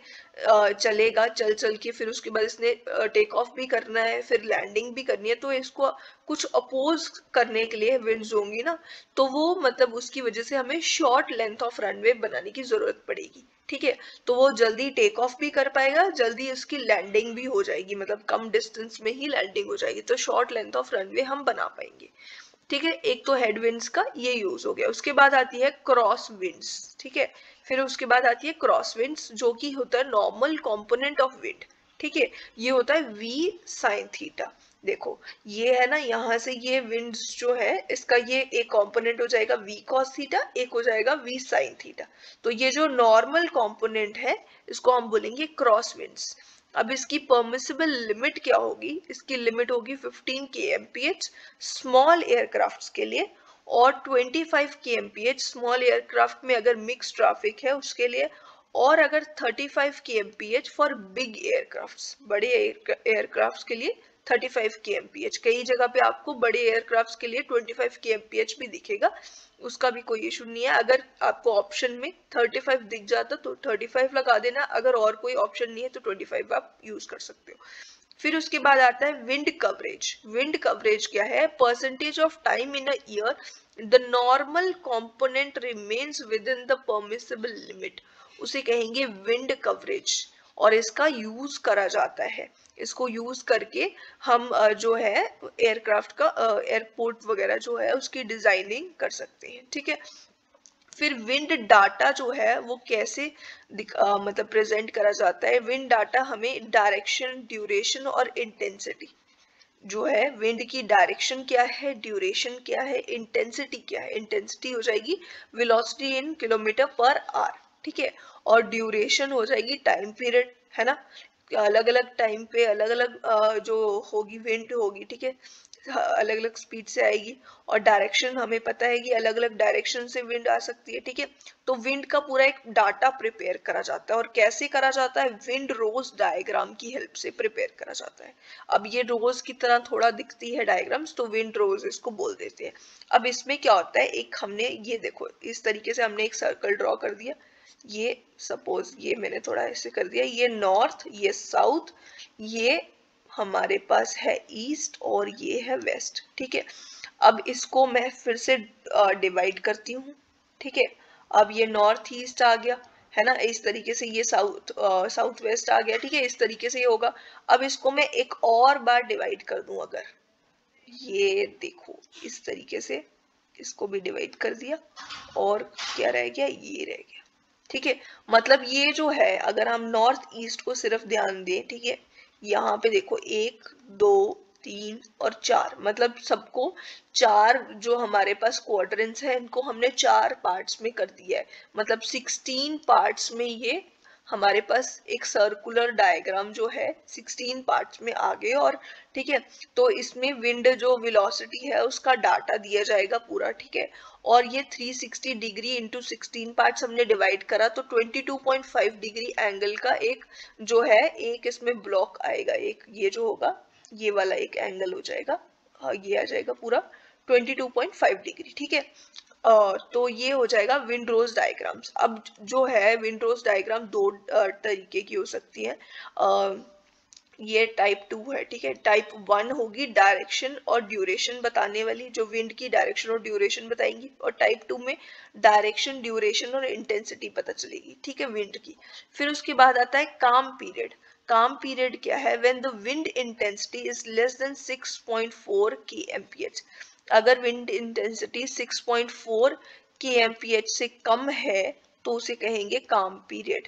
चलेगा चल चल के, फिर उसके बाद इसने टेक ऑफ भी करना है, फिर लैंडिंग भी करनी है, तो इसको कुछ अपोज करने के लिए विंड्स होंगी ना, तो वो मतलब उसकी वजह से हमें शॉर्ट लेंथ ऑफ रनवे बनाने की जरूरत पड़ेगी। ठीक है, तो वो जल्दी टेक ऑफ भी कर पाएगा, जल्दी उसकी लैंडिंग भी हो जाएगी, मतलब कम डिस्टेंस में ही लैंडिंग हो जाएगी, तो शॉर्ट लेंथ ऑफ रनवे हम बना पाएंगे। ठीक है, एक तो हेड विंड्स का ये यूज हो गया। उसके बाद आती है क्रॉस विंड्स। ठीक है, फिर उसके बाद आती है क्रॉस विंड्स जो कि होता है नॉर्मल कंपोनेंट ऑफ विंड। ठीक है, ये होता है वी साइन थीटा। देखो ये है ना, यहाँ से ये विंड्स जो है इसका ये एक कंपोनेंट हो जाएगा वी कॉस थीटा, एक हो जाएगा वी साइन थीटा। तो ये जो नॉर्मल कंपोनेंट है इसको हम बोलेंगे क्रॉस विंड्स। अब इसकी परमिसिबल लिमिट क्या होगी? इसकी लिमिट होगी 15 kmph स्मॉल एयरक्राफ्ट्स के लिए, और 25 kmph स्मॉल एयरक्राफ्ट में अगर मिक्स ट्रैफिक है उसके लिए, और अगर 35 kmph फॉर बिग एयरक्राफ्ट्स, बड़े एयरक्राफ्ट्स के लिए 35 kmph। कई जगह पे आपको बड़े एयरक्राफ्ट्स के लिए 25 kmph भी दिखेगा, उसका भी कोई इशू नहीं है। अगर आपको ऑप्शन में 35 दिख जाता तो 35 लगा देना, अगर और कोई ऑप्शन नहीं है तो 25 आप यूज कर सकते हो। फिर उसके बाद आता है विंड कवरेज। विंड कवरेज क्या है? Percentage of time in a year the normal component remains within the permissible limit, उसे कहेंगे विंड कवरेज, और इसका यूज करा जाता है। इसको यूज करके हम जो है एयरक्राफ्ट का एयरपोर्ट वगैरह जो है उसकी डिजाइनिंग कर सकते हैं। ठीक है, फिर विंड डाटा जो है वो कैसे मतलब प्रेजेंट करा जाता है? विंड डाटा हमें डायरेक्शन, ड्यूरेशन और इंटेंसिटी जो है, विंड की डायरेक्शन क्या है, ड्यूरेशन क्या है, इंटेंसिटी क्या है। इंटेंसिटी हो जाएगी velocity in kilometre per hour. ठीक है, और ड्यूरेशन हो जाएगी टाइम पीरियड, है ना, अलग अलग टाइम पे अलग अलग जो होगी विंड होगी। ठीक है, अलग अलग स्पीड से आएगी, और डायरेक्शन हमें पता है कि अलग अलग डायरेक्शन से विंड आ सकती है। ठीक है, तो विंड का पूरा एक डाटा प्रिपेयर करा जाता है, और कैसे करा जाता है? विंड रोज डायग्राम की हेल्प से प्रिपेयर करा जाता है। अब ये रोज की तरह थोड़ा दिखती है डायग्राम्स, तो विंड रोज इसको बोल देते हैं। अब इसमें क्या होता है, एक हमने ये देखो इस तरीके से हमने एक सर्कल ड्रॉ कर दिया, ये सपोज ये मैंने थोड़ा ऐसे कर दिया, ये नॉर्थ, ये साउथ, ये हमारे पास है ईस्ट, और ये है वेस्ट। ठीक है, अब इसको मैं फिर से डिवाइड करती हूँ। ठीक है, अब ये नॉर्थ ईस्ट आ गया, है ना, इस तरीके से ये साउथ वेस्ट आ गया। ठीक है, इस तरीके से ये होगा। अब इसको मैं एक और बार डिवाइड कर दूं, अगर ये देखो इस तरीके से इसको भी डिवाइड कर दिया, और क्या रह गया? ये रह गया। ठीक है, मतलब ये जो है अगर हम नॉर्थ ईस्ट को सिर्फ ध्यान दें, ठीक है, यहाँ पे देखो 1 2 3 और 4, मतलब सबको 4 जो हमारे पास क्वाड्रेंट्स है इनको हमने 4 पार्ट्स में कर दिया है, मतलब 16 पार्ट्स में ये हमारे पास एक सर्कुलर डायग्राम जो है 16 पार्ट्स में आ गए। और ठीक है, तो इसमें विंड जो वेलोसिटी है उसका डाटा दिया जाएगा पूरा, ठीक है। और ये 360 डिग्री इंटू 16 पार्ट्स हमने डिवाइड करा तो 22.5 डिग्री एंगल का एक जो है एक इसमें ब्लॉक आएगा, एक ये जो होगा ये वाला एक एंगल हो जाएगा, ये आ जाएगा पूरा 22.5 डिग्री, ठीक है। तो ये हो जाएगा विंडरोज डायग्राम्स। अब जो है विंडरोज डायग्राम दो तरीके की हो सकती है, ये टाइप 2 है, ठीक है। टाइप 1 होगी डायरेक्शन और ड्यूरेशन बताने वाली, जो विंड की डायरेक्शन और ड्यूरेशन बताएंगी, और टाइप 2 में डायरेक्शन, ड्यूरेशन और इंटेंसिटी पता चलेगी, ठीक है, विंड की। फिर उसके बाद आता है काम पीरियड। काम पीरियड क्या है? When the wind intensity is less than 6.4 kmph। अगर विंड इंटेंसिटी 6.4 kmph से कम है तो उसे कहेंगे calm period.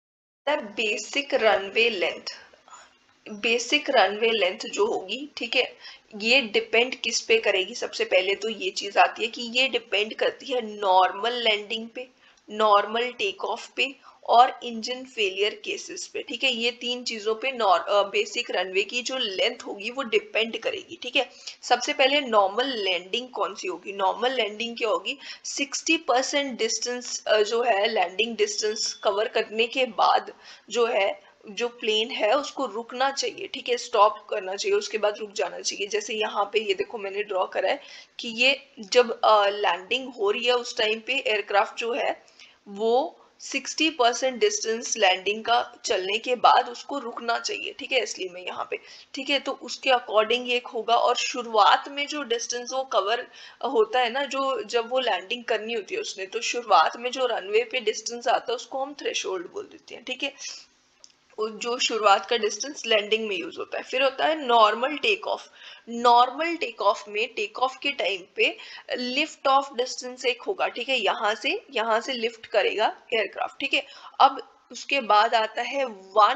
Basic runway length, basic runway length जो होगी, ठीक है, ये डिपेंड किस पे करेगी? सबसे पहले तो ये चीज आती है कि ये डिपेंड करती है नॉर्मल लैंडिंग पे, नॉर्मल टेक ऑफ पे और इंजन फेलियर केसेस पे, ठीक है। ये तीन चीजों पे बेसिक रनवे की जो लेंथ होगी वो डिपेंड करेगी, ठीक है। सबसे पहले नॉर्मल लैंडिंग कौन सी होगी? नॉर्मल लैंडिंग क्या होगी? 60% डिस्टेंस जो है लैंडिंग डिस्टेंस कवर करने के बाद जो है जो प्लेन है उसको रुकना चाहिए, ठीक है, स्टॉप करना चाहिए, उसके बाद रुक जाना चाहिए। जैसे यहाँ पे ये देखो मैंने ड्रॉ करा है कि ये जब लैंडिंग हो रही है उस टाइम पे एयरक्राफ्ट जो है वो 60% डिस्टेंस लैंडिंग का चलने के बाद उसको रुकना चाहिए, ठीक है, इसलिए मैं यहाँ पे, ठीक है। तो उसके अकॉर्डिंग एक होगा। और शुरुआत में जो डिस्टेंस वो कवर होता है ना, जो जब वो लैंडिंग करनी होती है उसने, तो शुरुआत में जो रनवे पे डिस्टेंस आता है उसको हम थ्रेशोल्ड बोल देते हैं, ठीक है, जो शुरुआत का डिस्टेंस लैंडिंग में यूज होता है। फिर होता है normal take off. Normal take off में टेक ऑफ के टाइम पे लिफ्ट ऑफ डिस्टेंस एक होगा, ठीक है, यहाँ से लिफ्ट करेगा एयरक्राफ्ट, ठीक है। अब उसके बाद आता है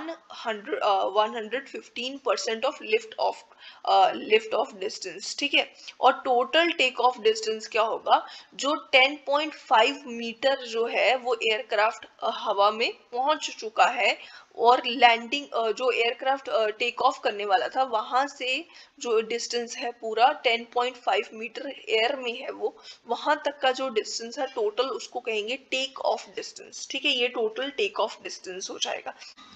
115% ऑफ लिफ्ट ऑफ डिस्टेंस, ठीक है। और टोटल टेक ऑफ डिस्टेंस क्या होगा? जो 10.5 मीटर जो है वो एयरक्राफ्ट हवा में पहुंच चुका है, और लैंडिंग जो एयरक्राफ्ट टेक ऑफ करने वाला था वहां से जो डिस्टेंस है पूरा 10.5 मीटर एयर में है, वो वहां तक का जो डिस्टेंस है टोटल उसको कहेंगे टेक ऑफ डिस्टेंस, ठीक है। ये टोटल टेक ऑफ डिस्टेंस हो जाएगा।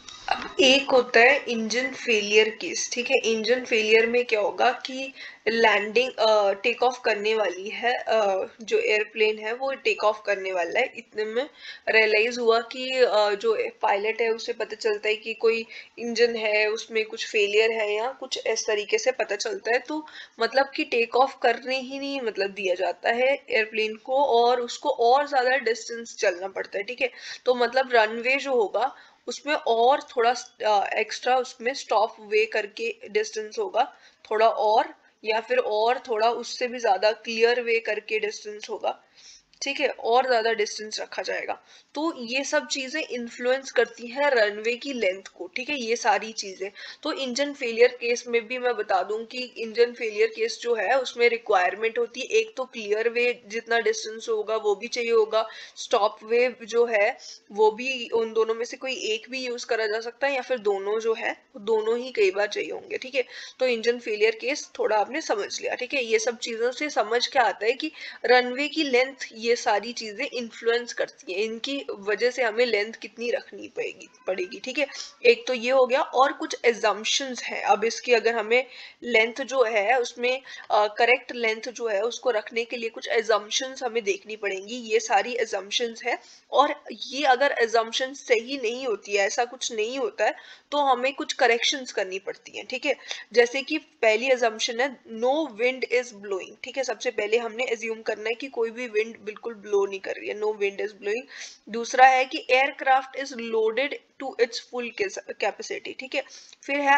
अब एक होता है इंजन फेलियर केस, ठीक है। इंजन फेलियर में क्या होगा कि लैंडिंग टेक ऑफ करने वाली है, जो एयरप्लेन है वो टेक ऑफ करने वाला है, इतने में रियलाइज हुआ कि जो पायलट है उसे पता चलता है कि कोई इंजन है उसमें कुछ फेलियर है या कुछ इस तरीके से पता चलता है, तो मतलब कि टेक ऑफ करने ही नहीं मतलब दिया जाता है एयरप्लेन को, और उसको और ज्यादा डिस्टेंस चलना पड़ता है, ठीक है। तो मतलब रनवे जो होगा उसमें और थोड़ा एक्स्ट्रा उसमें स्टॉप वे करके डिस्टेंस होगा थोड़ा, और या फिर और थोड़ा उससे भी ज्यादा क्लियर वे करके डिस्टेंस होगा, ठीक है, और ज्यादा डिस्टेंस रखा जाएगा। तो ये सब चीजें इन्फ्लुएंस करती हैं रनवे की लेंथ को, ठीक है, ये सारी चीजें। तो इंजन फेलियर केस में भी मैं बता दूं कि इंजन फेलियर केस जो है उसमें रिक्वायरमेंट होती है, एक तो क्लियर वे जितना डिस्टेंस होगा वो भी चाहिए होगा, स्टॉप वे जो है वो भी, उन दोनों में से कोई एक भी यूज करा जा सकता है या फिर दोनों जो है दोनों ही कई बार चाहिए होंगे, ठीक है। तो इंजन फेलियर केस थोड़ा आपने समझ लिया, ठीक है। ये सब चीजों से समझ क्या आता है कि रनवे की लेंथ ये सारी चीजें इन्फ्लुएंस करती है, इनकी वजह से हमें लेंथ कितनी रखनी पड़ेगी, ठीक है। एक तो ये हो गया, और कुछ एजम्पशंस हैं अब इसकी, अगर हमें लेंथ जो है उसमें करेक्ट लेंथ जो है उसको रखने के लिए कुछ एजम्पशंस हमें देखनी पड़ेंगी, ये सारी एजम्पशंस है। और ये अगर एजम्पशन सही नहीं होती है, ऐसा कुछ नहीं होता है, तो हमें कुछ करेक्शंस करनी पड़ती हैं, ठीक है। जैसे कि पहली एजम्पशन है नो विंड इज ब्लोइंग, ठीक है, सबसे पहले हमने एज्यूम करना है कि कोई भी विंड बिल्कुल ब्लो नहीं कर रही है, नो विंड इज ब्लोइंग। दूसरा है कि aircraft is loaded to its full capacity, ठीक है। फिर है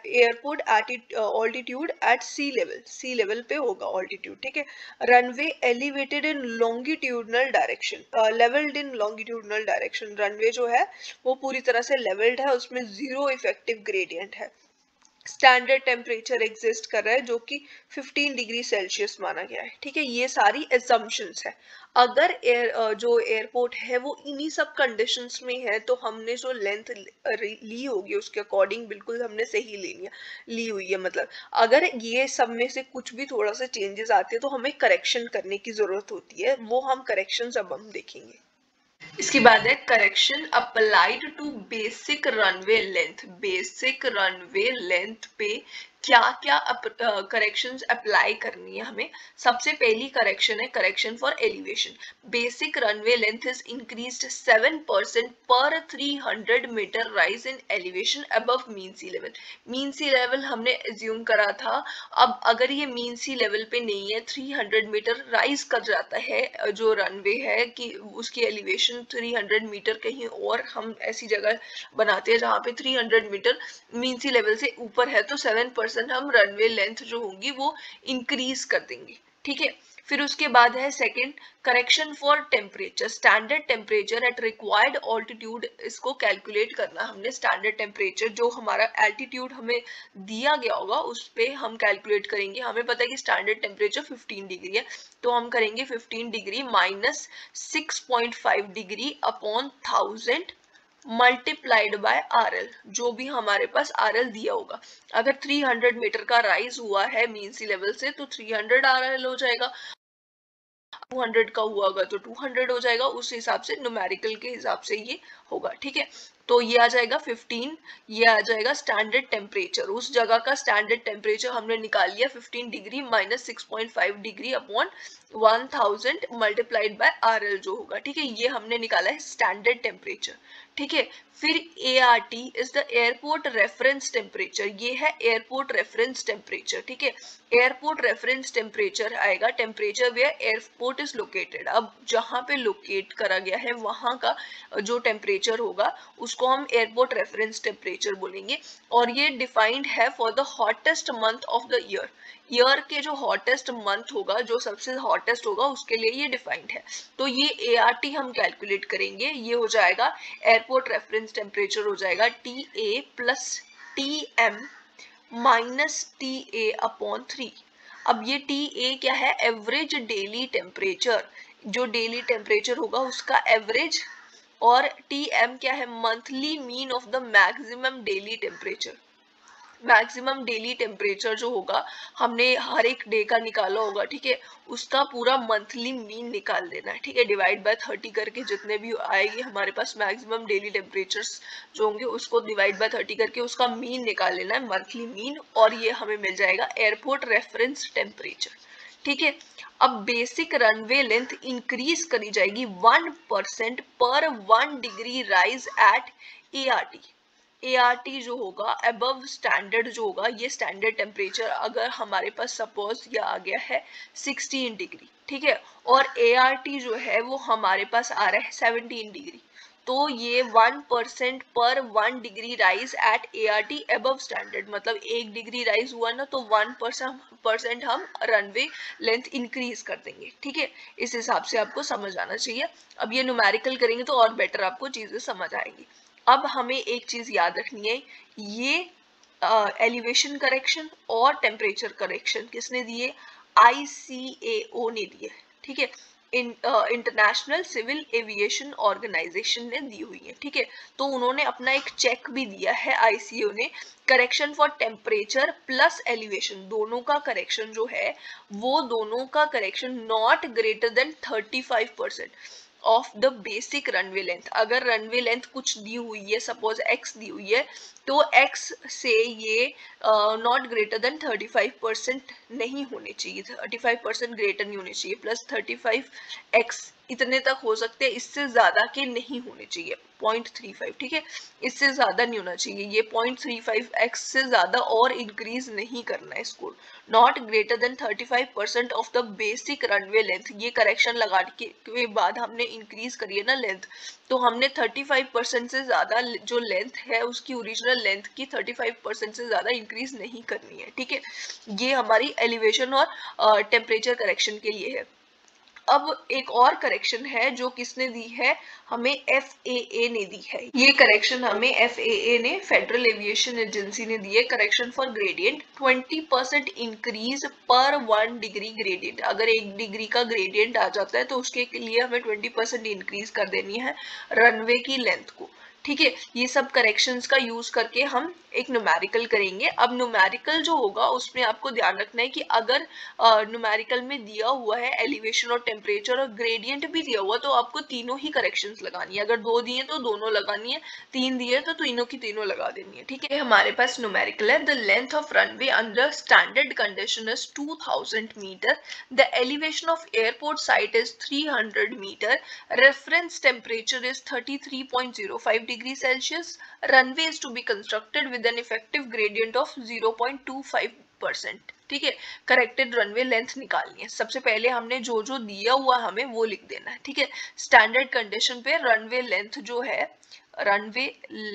airport altitude at sea level पे होगा ऑल्टीट्यूड, ठीक है। Runway elevated in longitudinal direction, levelled in longitudinal direction, runway जो है वो पूरी तरह से लेवल्ड है, उसमें जीरो इफेक्टिव ग्रेडियंट है। स्टैंडर्ड टेम्परेचर एग्जिस्ट कर रहा है जो कि 15 डिग्री सेल्सियस माना गया है। ठीक है, ये सारी एजम्पशंस है। अगर जो एयरपोर्ट है वो इन्हीं सब कंडीशंस में है तो हमने जो लेंथ ली होगी उसके अकॉर्डिंग बिल्कुल हमने सही ली हुई है। मतलब अगर ये सब में से कुछ भी थोड़ा सा चेंजेस आते हैं तो हमें करेक्शन करने की जरूरत होती है, वो हम करेक्शन अब हम देखेंगे। इसके बाद है correction applied to basic runway length. Basic runway length पे क्या क्या करेक्शंस अप्लाई करनी है हमें। सबसे पहली करेक्शन है correction for elevation. Basic runway length is increased 7% per 300 metre rise in elevation above mean sea level. Mean sea level हमने एज्यूम करा था, अब अगर ये मीन सी लेवल पे नहीं है, 300 मीटर राइज कर जाता है जो रनवे है कि उसकी एलिवेशन 300 मीटर कहीं और हम ऐसी जगह बनाते हैं जहाँ पे 300 मीटर मीन सी लेवल से ऊपर है, तो 7% हम रनवे लेंथ जो होंगी वो इंक्रीज कर देंगे। ठीक है, फिर उसके बाद है second correction for temperature. Standard temperature at required altitude, इसको कैलकुलेट करना हमने। स्टैंडर्ड टेम्परेचर जो हमारा एल्टीट्यूड हमें दिया गया होगा उस पे हम कैलकुलेट करेंगे। हमें पता है कि स्टैंडर्ड टेम्परेचर 15 डिग्री है, तो हम करेंगे 15 degree minus 6.5 degree upon 1000 multiplied by RL, जो भी हमारे पास RL दिया होगा। अगर 300 मीटर का राइज हुआ है मीन सी लेवल से तो 300 RL हो जाएगा, 200 का हुआ होगा तो 200 हो जाएगा। उस हिसाब से न्यूमेरिकल के हिसाब से ये होगा। ठीक है, तो ये आ जाएगा 15, ये आ जाएगा स्टैंडर्ड टेम्परेचर। उस जगह का स्टैंडर्ड टेम्परेचर हमने निकाल लिया 15 degree minus 6.5 degree upon 1000 multiplied by RL जो होगा। ठीक है, ये हमने निकाला है स्टैंडर्ड टेम्परेचर। ठीक है, फिर ART is the airport reference temperature. ये है एयरपोर्ट रेफरेंस टेम्परेचर। ठीक है, एयरपोर्ट रेफरेंस टेम्परेचर आएगा temperature where airport is located. अब जहां पे लोकेट करा गया है वहां का जो टेम्परेचर होगा उसको हम एयरपोर्ट रेफरेंस टेम्परेचर बोलेंगे। और ये डिफाइंड है for the hottest month of the year. Year के जो हॉटेस्ट मंथ होगा, जो सबसे हॉटेस्ट होगा, उसके लिए ये डिफाइंड है। तो ये ART हम कैलकुलेट करेंगे। ये हो जाएगा एयरपोर्ट रेफरेंस टेम्परेचर हो जाएगा TA plus TM minus TA upon 3। अब ये TA क्या है, एवरेज डेली टेम्परेचर। जो डेली टेम्परेचर होगा उसका एवरेज, और TM क्या है, monthly mean of the maximum daily temperature. Maximum daily temperature जो होगा हमने हर एक डे का निकाला होगा। ठीक है, उसका पूरा मंथली मीन निकाल देना है। ठीक है, डिवाइड बाय 30 करके जितने भी आएगी हमारे पास मैक्सिमम डेली टेम्परेचर्स जो होंगे उसको डिवाइड बाय 30 करके उसका मीन निकाल लेना है, मंथली मीन, और ये हमें मिल जाएगा एयरपोर्ट रेफरेंस टेम्परेचर। ठीक है, अब बेसिक रनवे लेंथ इंक्रीज करी जाएगी 1% per 1 degree rise at ART। ART जो होगा अबव स्टैंडर्ड जो होगा, ये स्टैंडर्ड टेम्परेचर अगर हमारे पास सपोज ये आ गया है 16 डिग्री। ठीक है, और ART जो है वो हमारे पास आ रहा है 17 डिग्री, तो ये 1% per 1 degree rise at ART above standard, मतलब 1 डिग्री राइज हुआ ना तो 1% हम रनवे लेंथ इंक्रीज कर देंगे। ठीक है, इस हिसाब से आपको समझ आना चाहिए। अब ये न्यूमेरिकल करेंगे तो और बेटर आपको चीजें समझ आएंगी। अब हमें एक चीज याद रखनी है, ये एलिवेशन करेक्शन और टेम्परेचर करेक्शन किसने दिए, ICAO ने दिए। ठीक है, इंटरनेशनल सिविल एविएशन ऑर्गेनाइजेशन ने दी हुई है। ठीक है, तो उन्होंने अपना एक चेक भी दिया है ICAO ने, correction for temperature plus elevation, दोनों का करेक्शन जो है वो दोनों का correction not greater than 35% of the basic runway length. अगर रनवे लेंथ कुछ दी हुई है, सपोज x दी हुई है, तो x से ये नॉट ग्रेटर देन 35% नहीं होने चाहिए, 35% ग्रेटर नहीं होने चाहिए, प्लस 35x इतने तक हो सकते हैं, इससे ज्यादा के नहीं होने चाहिए, 0.35। ठीक है, इससे ज्यादा नहीं होना चाहिए, ये 0.35x से ज्यादा और इंक्रीज नहीं करना है इसको। Not greater than 35% of the basic runway length, ये करेक्शन लगाने के बाद हमने इंक्रीज करी है ना लेंथ, तो हमने 35% से ज्यादा जो लेंथ है उसकी ओरिजिनल लेंथ की 35% से ज्यादा इंक्रीज नहीं करनी है। ठीक है, ये हमारी एलिवेशन और टेम्परेचर करेक्शन के लिए है। अब एक और करेक्शन है जो किसने दी है, हमें FAA ने दी है। ये करेक्शन हमें FAA ने, फेडरल एविएशन एजेंसी ने दी है। करेक्शन फॉर ग्रेडियंट, 20% इंक्रीज पर 1 डिग्री ग्रेडियंट। अगर 1 डिग्री का ग्रेडियंट आ जाता है तो उसके लिए हमें 20% इंक्रीज कर देनी है रनवे की लेंथ को। ठीक है, ये सब करेक्शंस का यूज करके हम एक न्यूमेरिकल करेंगे। अब न्यूमेरिकल जो होगा उसमें आपको ध्यान रखना है कि अगर न्यूमेरिकल में दिया हुआ है एलिवेशन और टेम्परेचर और ग्रेडियंट भी दिया हुआ, तो आपको तीनों ही करेक्शंस लगानी है। अगर 2 दिए तो दोनों लगानी है, 3 दिए तो तीनों की तीनों लगा देनी है। ठीक है, हमारे पास न्यूमेरिकल है, the length of runway under standard condition is 2000 metre, the elevation of airport site is 300 metre, reference temperature is 33.05 degrees Celsius, runway is to be constructed with an effective gradient of 0.25%। ठीक है, करेक्टेड रनवे लेंथ निकालनी है। सबसे पहले हमने जो जो दिया हुआ हमें वो लिख देना है। ठीक है, स्टैंडर्ड कंडीशन पे रनवे लेंथ जो है, रनवे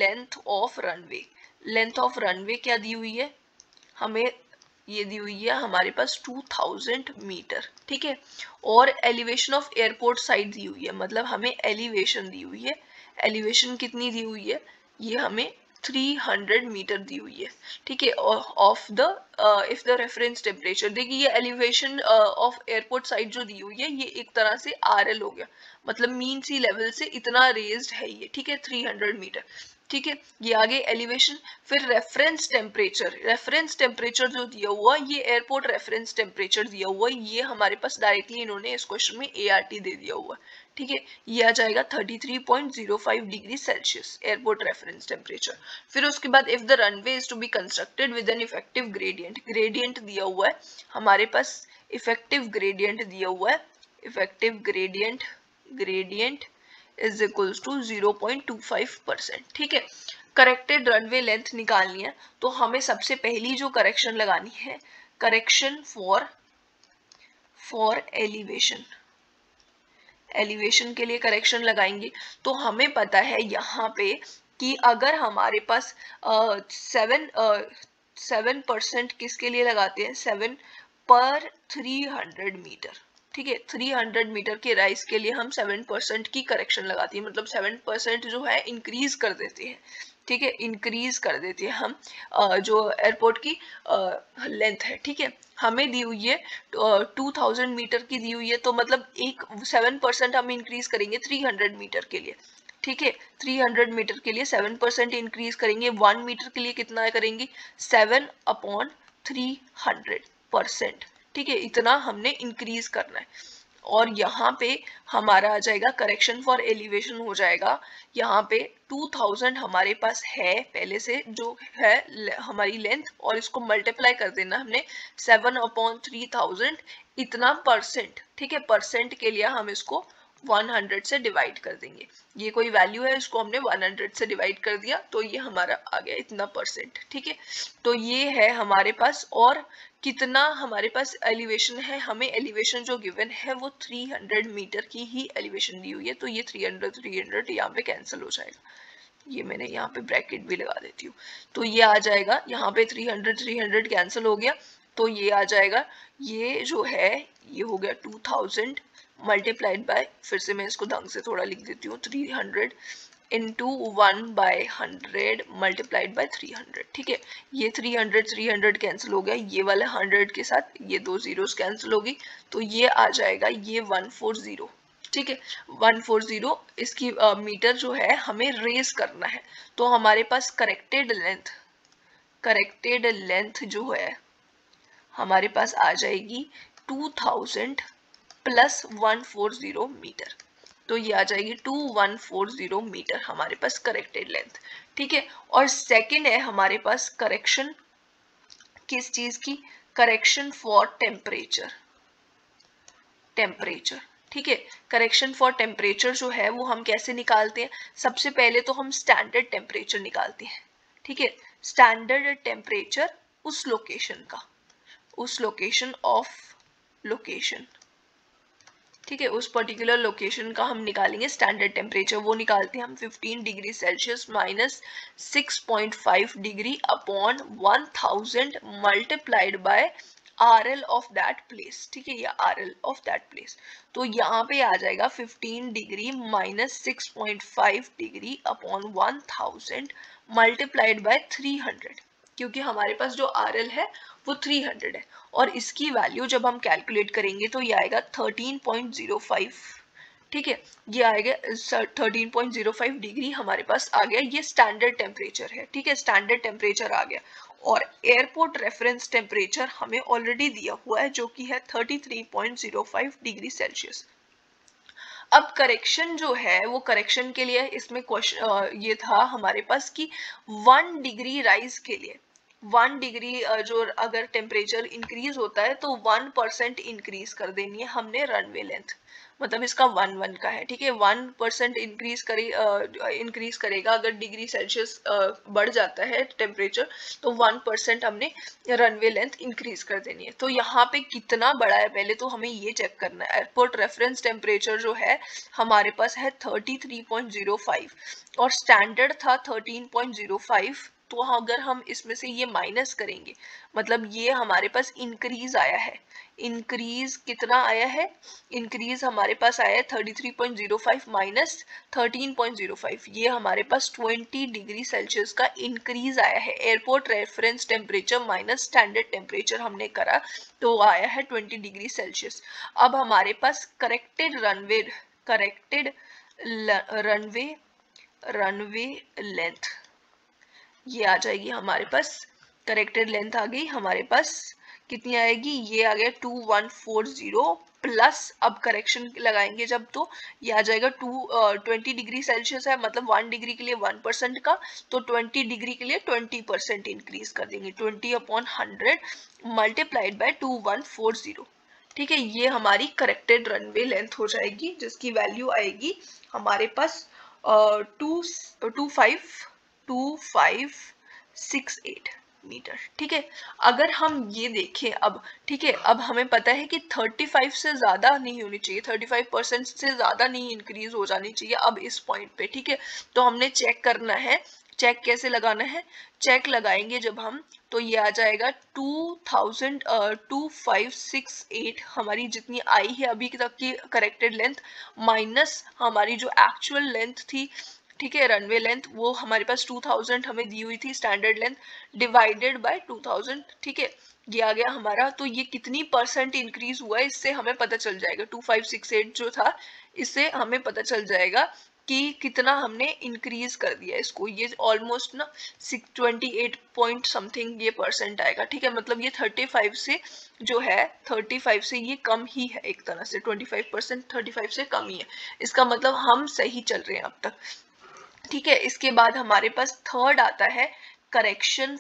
लेंथ ऑफ रनवे क्या दी हुई है, हमें ये दी हुई है हमारे पास 2000 मीटर। ठीक है, और एलिवेशन ऑफ एयरपोर्ट साइड दी हुई है, मतलब हमें एलिवेशन दी हुई है। एलिवेशन कितनी दी हुई है, ये हमें 300 मीटर दी हुई है। ठीक है, of the if the reference temperature, देखिए ये एलिवेशन ऑफ एयरपोर्ट साइड जो दी हुई है ये एक तरह से RL हो गया, मतलब मीन सी लेवल से इतना रेज्ड है ये। ठीक है, 300 मीटर। ठीक है, ये आगे एलिवेशन। फिर रेफरेंस टेम्परेचर जो दिया हुआ, ये एयरपोर्ट रेफरेंस टेम्परेचर दिया हुआ, ये हमारे पास डायरेक्टली इन्होंने इस क्वेश्चन में ART दे दिया हुआ। ठीक है, ये आ जाएगा 33.05 degree Celsius airport reference temperature. फिर उसके बाद if the runway is to be constructed with an effective gradient दिया हुआ है हमारे पास, इफेक्टिव ग्रेडियंट दिया हुआ है, effective gradient is equals to 0.25%। ठीक है, करेक्टेड रनवे लेंथ निकालनी है, तो हमें सबसे पहली जो करेक्शन लगानी है, करेक्शन फॉर एलिवेशन के लिए करेक्शन लगाएंगे। तो हमें पता है यहाँ पे कि अगर हमारे पास 7% किसके लिए लगाते हैं, 7 पर 300 मीटर। ठीक है, 300 मीटर के राइज के लिए हम 7% की करेक्शन लगाते हैं, मतलब 7% जो है इंक्रीज कर देते हैं। ठीक है, इंक्रीज कर देते हैं हम जो एयरपोर्ट की लेंथ है। ठीक है, हमें दी हुई है 2000 मीटर की दी हुई है, तो मतलब एक 7% हम इंक्रीज करेंगे 300 मीटर के लिए। ठीक है, 300 मीटर के लिए 7% इंक्रीज करेंगे। 1 मीटर के लिए कितना करेंगे, 7/300%। ठीक है, इतना हमने इंक्रीज करना है। और यहाँ पे हमारा आ जाएगा करेक्शन फॉर एलिवेशन हो जाएगा, यहाँ पे 2000 हमारे पास है पहले से जो है हमारी लेंथ, और इसको मल्टीप्लाई कर देना हमने 7/3000 इतना परसेंट। ठीक है, परसेंट के लिए हम इसको 100 से डिवाइड कर देंगे। ये कोई वैल्यू है, इसको हमने 100 से डिवाइड कर दिया, तो ये हमारा आ गया इतना परसेंट। ठीक है, तो ये है हमारे पास। और कितना हमारे पास एलिवेशन है, हमें एलिवेशन जो गिवन है वो 300 मीटर की ही एलिवेशन दी हुई है, तो ये 300 यहाँ पे कैंसिल हो जाएगा। ये मैंने यहाँ पे ब्रैकेट भी लगा देती हूँ, तो ये आ जाएगा यहाँ पे 300 कैंसिल हो गया, तो ये आ जाएगा, ये जो है ये हो गया 2000 मल्टीप्लाइड बाय, फिर से मैं इसको ढंग से थोड़ा लिख देती हूँ, 300 इंटू 1/100 मल्टीप्लाइड बाय 300। ठीक है, ये 300 कैंसिल हो गया, ये वाला 100 के साथ ये 2 जीरोस कैंसिल होगी, तो ये आ जाएगा ये 140। ठीक है, 140 इसकी मीटर जो है हमें रेज करना है, तो हमारे पास करेक्टेड लेंथ जो है हमारे पास आ जाएगी 2000 प्लस 140 मीटर, तो ये आ जाएगी 2140 मीटर हमारे पास करेक्टेड लेंथ। ठीक है, और सेकंड है हमारे पास करेक्शन किस चीज की, करेक्शन फॉर टेम्परेचर। ठीक है, करेक्शन फॉर टेम्परेचर जो है वो हम कैसे निकालते हैं, सबसे पहले तो हम स्टैंडर्ड टेम्परेचर निकालते हैं। ठीक है, स्टैंडर्ड टेम्परेचर उस लोकेशन का, उस लोकेशन ऑफ लोकेशन। ठीक है, उस पर्टिकुलर लोकेशन का हम निकालेंगे स्टैंडर्ड टेम्परेचर, वो निकालते हैं हम 15 degree Celsius minus 6.5 degree upon 1000 multiplied by RL of that place, ठीक है, या RL ऑफ दैट प्लेस। तो यहाँ पे आ जाएगा 15 degree minus 6.5 degree upon 1000 multiplied by 300, क्योंकि हमारे पास जो RL है वो 300 है, और इसकी वैल्यू जब हम कैलकुलेट करेंगे तो ये आएगा 13.05, ठीक है, ये आएगा 13.05 डिग्री हमारे पास आ गया, ये स्टैंडर्ड टेम्परेचर है, ठीक है, स्टैंडर्ड टेम्परेचर आ गया। और एयरपोर्ट रेफरेंस टेम्परेचर हमें ऑलरेडी दिया हुआ है जो कि है 33.05 डिग्री सेल्सियस। अब करेक्शन जो है वो करेक्शन के लिए इसमें क्वेश्चन ये था हमारे पास कि 1 डिग्री राइज के लिए 1 डिग्री जो अगर टेम्परेचर इंक्रीज होता है तो 1% इंक्रीज कर देनी है हमने रनवे लेंथ, मतलब इसका 1 का है, ठीक है, 1% इंक्रीज करेगा अगर डिग्री सेल्सियस बढ़ जाता है टेम्परेचर, तो 1% हमने रनवे लेंथ इंक्रीज कर देनी है। तो यहाँ पे कितना बड़ा है पहले तो हमें ये चेक करना है। एयरपोर्ट रेफरेंस टेम्परेचर जो है हमारे पास है 33.05 और स्टैंडर्ड था 13.05, तो अगर हम इसमें से ये माइनस करेंगे मतलब ये हमारे पास इंक्रीज आया है, इंक्रीज कितना आया है, इंक्रीज हमारे पास आया है 33.05 माइनस 13.05, ये हमारे पास 20 डिग्री सेल्सियस का इंक्रीज आया है। Airport reference temperature minus standard temperature हमने करा तो आया है 20 डिग्री सेल्सियस। अब हमारे पास करेक्टेड रनवे लेंथ ये आ जाएगी हमारे पास, करेक्टेड लेंथ आ गई हमारे पास, कितनी आएगी, ये आ गया 2140 प्लस, अब करेक्शन लगाएंगे जब तो ये आ जाएगा 20 डिग्री सेल्सियस है, मतलब 1 डिग्री के लिए 1% का, तो 20 डिग्री के लिए 20% इंक्रीज कर देंगे, 20/100 मल्टीप्लाइड बाय 2140, ठीक है, ये हमारी करेक्टेड रनवे लेंथ हो जाएगी जिसकी वैल्यू आएगी हमारे पास 2568 मीटर, ठीक है। अगर हम ये देखें अब, ठीक है, अब हमें पता है कि 35 से ज्यादा नहीं होनी चाहिए, 35% से ज्यादा नहीं इंक्रीज हो जानी चाहिए अब इस पॉइंट पे, ठीक है। तो हमने चेक करना है, चेक कैसे लगाना है, चेक लगाएंगे जब हम तो ये आ जाएगा 2568 हमारी जितनी आई है अभी तक की करेक्टेड लेंथ माइनस हमारी जो एक्चुअल लेंथ थी, ठीक है, रनवे लेंथ वो हमारे पास 2000 हमें दी हुई थी स्टैंडर्ड लेंथ, डिवाइडेड बाय 2000, ठीक है, ये आ गया हमारा। तो ये कितनी परसेंट इंक्रीज हुआ है इससे हमें पता चल जाएगा, 2568 जो था इससे हमें पता चल जाएगा कि कितना हमने इंक्रीज कर दिया इसको, ये ऑलमोस्ट ना 28 पॉइंट समथिंग ये परसेंट आएगा, ठीक है, मतलब ये 35 से जो है 35 से ये कम ही है, एक तरह से 25% 35 से कम ही है, इसका मतलब हम सही चल रहे हैं अब तक, ठीक है। इसके बाद हमारे पास थर्ड आता है करेक्शन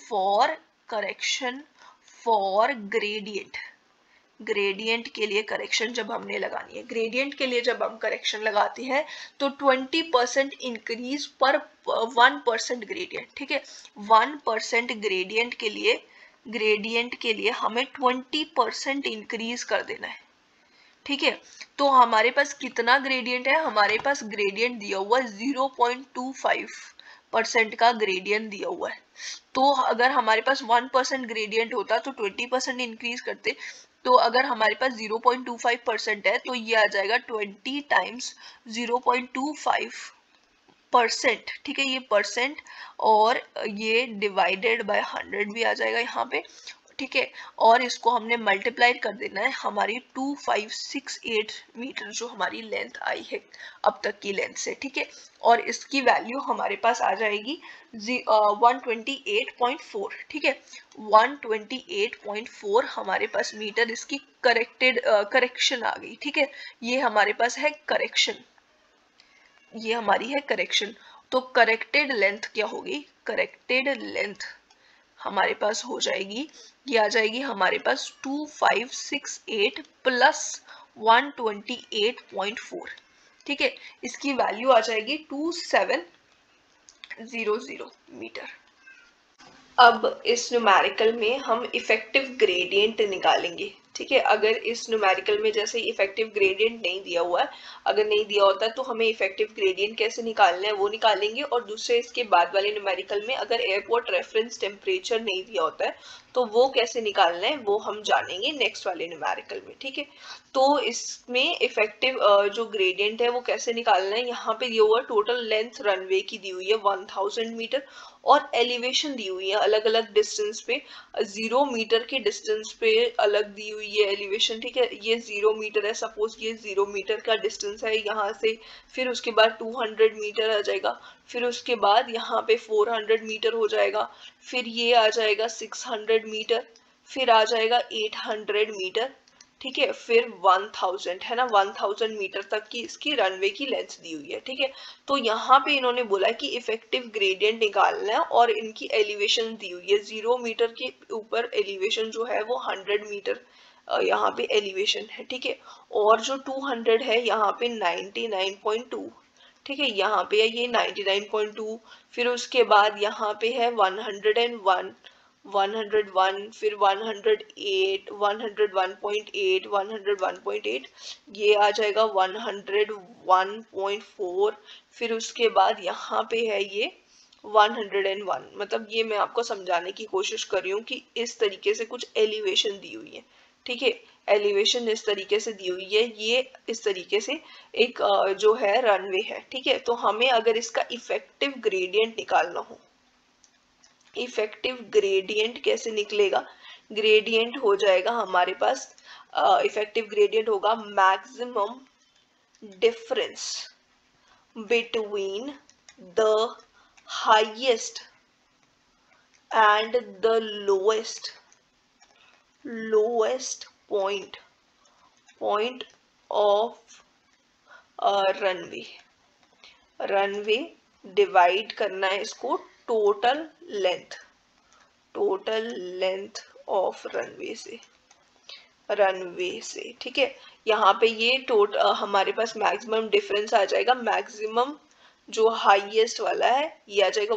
फॉर ग्रेडियंट। ग्रेडियंट के लिए करेक्शन जब हमने लगानी है, ग्रेडियंट के लिए जब हम करेक्शन लगाते हैं तो 20% इंक्रीज पर 1% ग्रेडियंट, ठीक है, 1% ग्रेडियंट के लिए हमें 20% इंक्रीज कर देना है, ठीक है। तो हमारे पास कितना ग्रेडियंट है, हमारे पास ग्रेडियंट दिया हुआ है 0.25% का ग्रेडियंट दिया हुआ है। तो अगर हमारे पास 1% ग्रेडियंट होता तो 20% इंक्रीज करते, तो अगर हमारे पास 0.25% है तो ये आ जाएगा 20 टाइम्स 0.25%, ठीक है, ये परसेंट, और ये डिवाइडेड बाय 100 भी आ जाएगा यहाँ पे, ठीक है, और इसको हमने मल्टीप्लाई कर देना है हमारी 2568 मीटर जो हमारी लेंथ आई है अब तक की लेंथ से, ठीक है, और इसकी वैल्यू हमारे पास आ जाएगी 128.4, ठीक है, 128.4 हमारे पास मीटर इसकी करेक्शन आ गई, ठीक है, ये हमारे पास है करेक्शन, ये हमारी है करेक्शन। तो करेक्टेड लेंथ क्या होगी, करेक्टेड लेंथ हमारे पास हो जाएगी, ये आ जाएगी हमारे पास 2568 प्लस 128.4, ठीक है, इसकी वैल्यू आ जाएगी 2700 मीटर। अब इस न्यूमेरिकल में हम इफेक्टिव ग्रेडियंट निकालेंगे, ठीक है। अगर इस न्यूमेरिकल में जैसे इफेक्टिव ग्रेडियंट नहीं दिया हुआ है, अगर नहीं दिया होता है तो हमें इफेक्टिव ग्रेडियंट कैसे निकालना है वो निकालेंगे, और दूसरे इसके बाद वाले न्यूमेरिकल में अगर एयरपोर्ट रेफरेंस टेम्परेचर नहीं दिया होता है तो वो कैसे निकालना है वो हम जानेंगे नेक्स्ट वाले न्यूमेरिकल में, ठीक है। तो इसमें इफेक्टिव जो ग्रेडियंट है वो कैसे निकालना है, यहाँ पे दिया हुआ टोटल लेंथ रनवे की दी हुई है 1000 मीटर, और एलिवेशन दी हुई है अलग अलग डिस्टेंस पे, 0 मीटर के डिस्टेंस पे अलग दी हुई है एलिवेशन, ठीक है। ये 0 मीटर है, सपोज ये 0 मीटर का डिस्टेंस है यहाँ से, फिर उसके बाद 200 मीटर आ जाएगा, फिर उसके बाद यहाँ पे 400 मीटर हो जाएगा, फिर ये आ जाएगा 600 मीटर, फिर आ जाएगा 800 मीटर, ठीक है, फिर 1000 है ना, 1000 मीटर तक की इसकी रनवे की लेंथ दी हुई है, ठीक है। तो यहाँ पे इन्होंने बोला कि इफेक्टिव ग्रेडियंट निकालना है और इनकी एलिवेशन दी हुई है, 0 मीटर के ऊपर एलिवेशन जो है वो 100 मीटर यहाँ पे एलिवेशन है, ठीक है। और जो 200 है यहाँ पे 99.2, ठीक है, यहाँ पे है ये 99.2, फिर उसके बाद यहाँ पे है 101, 101, फिर 108, 101.8, 101.8, ये आ जाएगा 101.4, फिर उसके बाद यहाँ पे है ये 101। मतलब ये मैं आपको समझाने की कोशिश कर रही हूँ कि इस तरीके से कुछ एलिवेशन दी हुई है, ठीक है। एलिवेशन इस तरीके से दी हुई है, ये इस तरीके से एक जो है रनवे है, ठीक है। तो हमें अगर इसका इफेक्टिव ग्रेडियंट निकालना हो, इफेक्टिव ग्रेडियंट कैसे निकलेगा, ग्रेडियंट हो जाएगा हमारे पास, इफेक्टिव ग्रेडियंट होगा maximum difference between the highest and the lowest point of runway divide करना है इसको टोटल लेंथ ऑफ रनवे से, ठीक है। यहाँ पे ये हमारे पास मैक्सिमम डिफरेंस आ जाएगा, मैक्सिमम जो हाईएस्ट वाला है ये आ जाएगा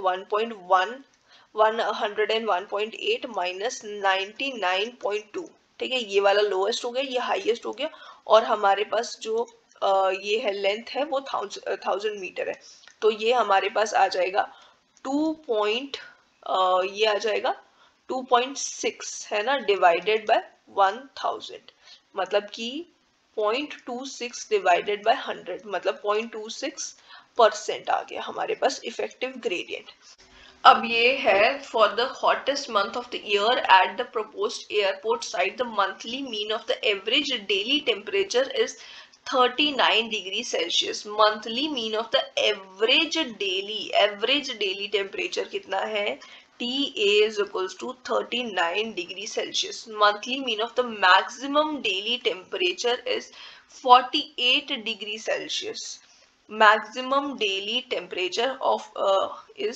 101.8 माइनस 99.2, ठीक है। ये वाला लोएस्ट हो गया, ये हाईएस्ट हो गया, और हमारे पास जो ये है लेंथ है वो 1000 मीटर है, तो ये हमारे पास आ जाएगा 2.6 है ना, डिवाइडेड बाय 1000, मतलब कि 0.26 डिवाइडेड बाय 100, मतलब 0.26% आ गया हमारे पास इफेक्टिव ग्रेडियंट। अब ये है for the hottest month of the year at the proposed airport site the monthly mean of the average daily temperature is 39 degree Celsius. Monthly mean of the average daily temperature कितना है, TA is equals to 39 degree Celsius. Monthly mean of the maximum daily temperature is 48 degree Celsius. maximum daily temperature of is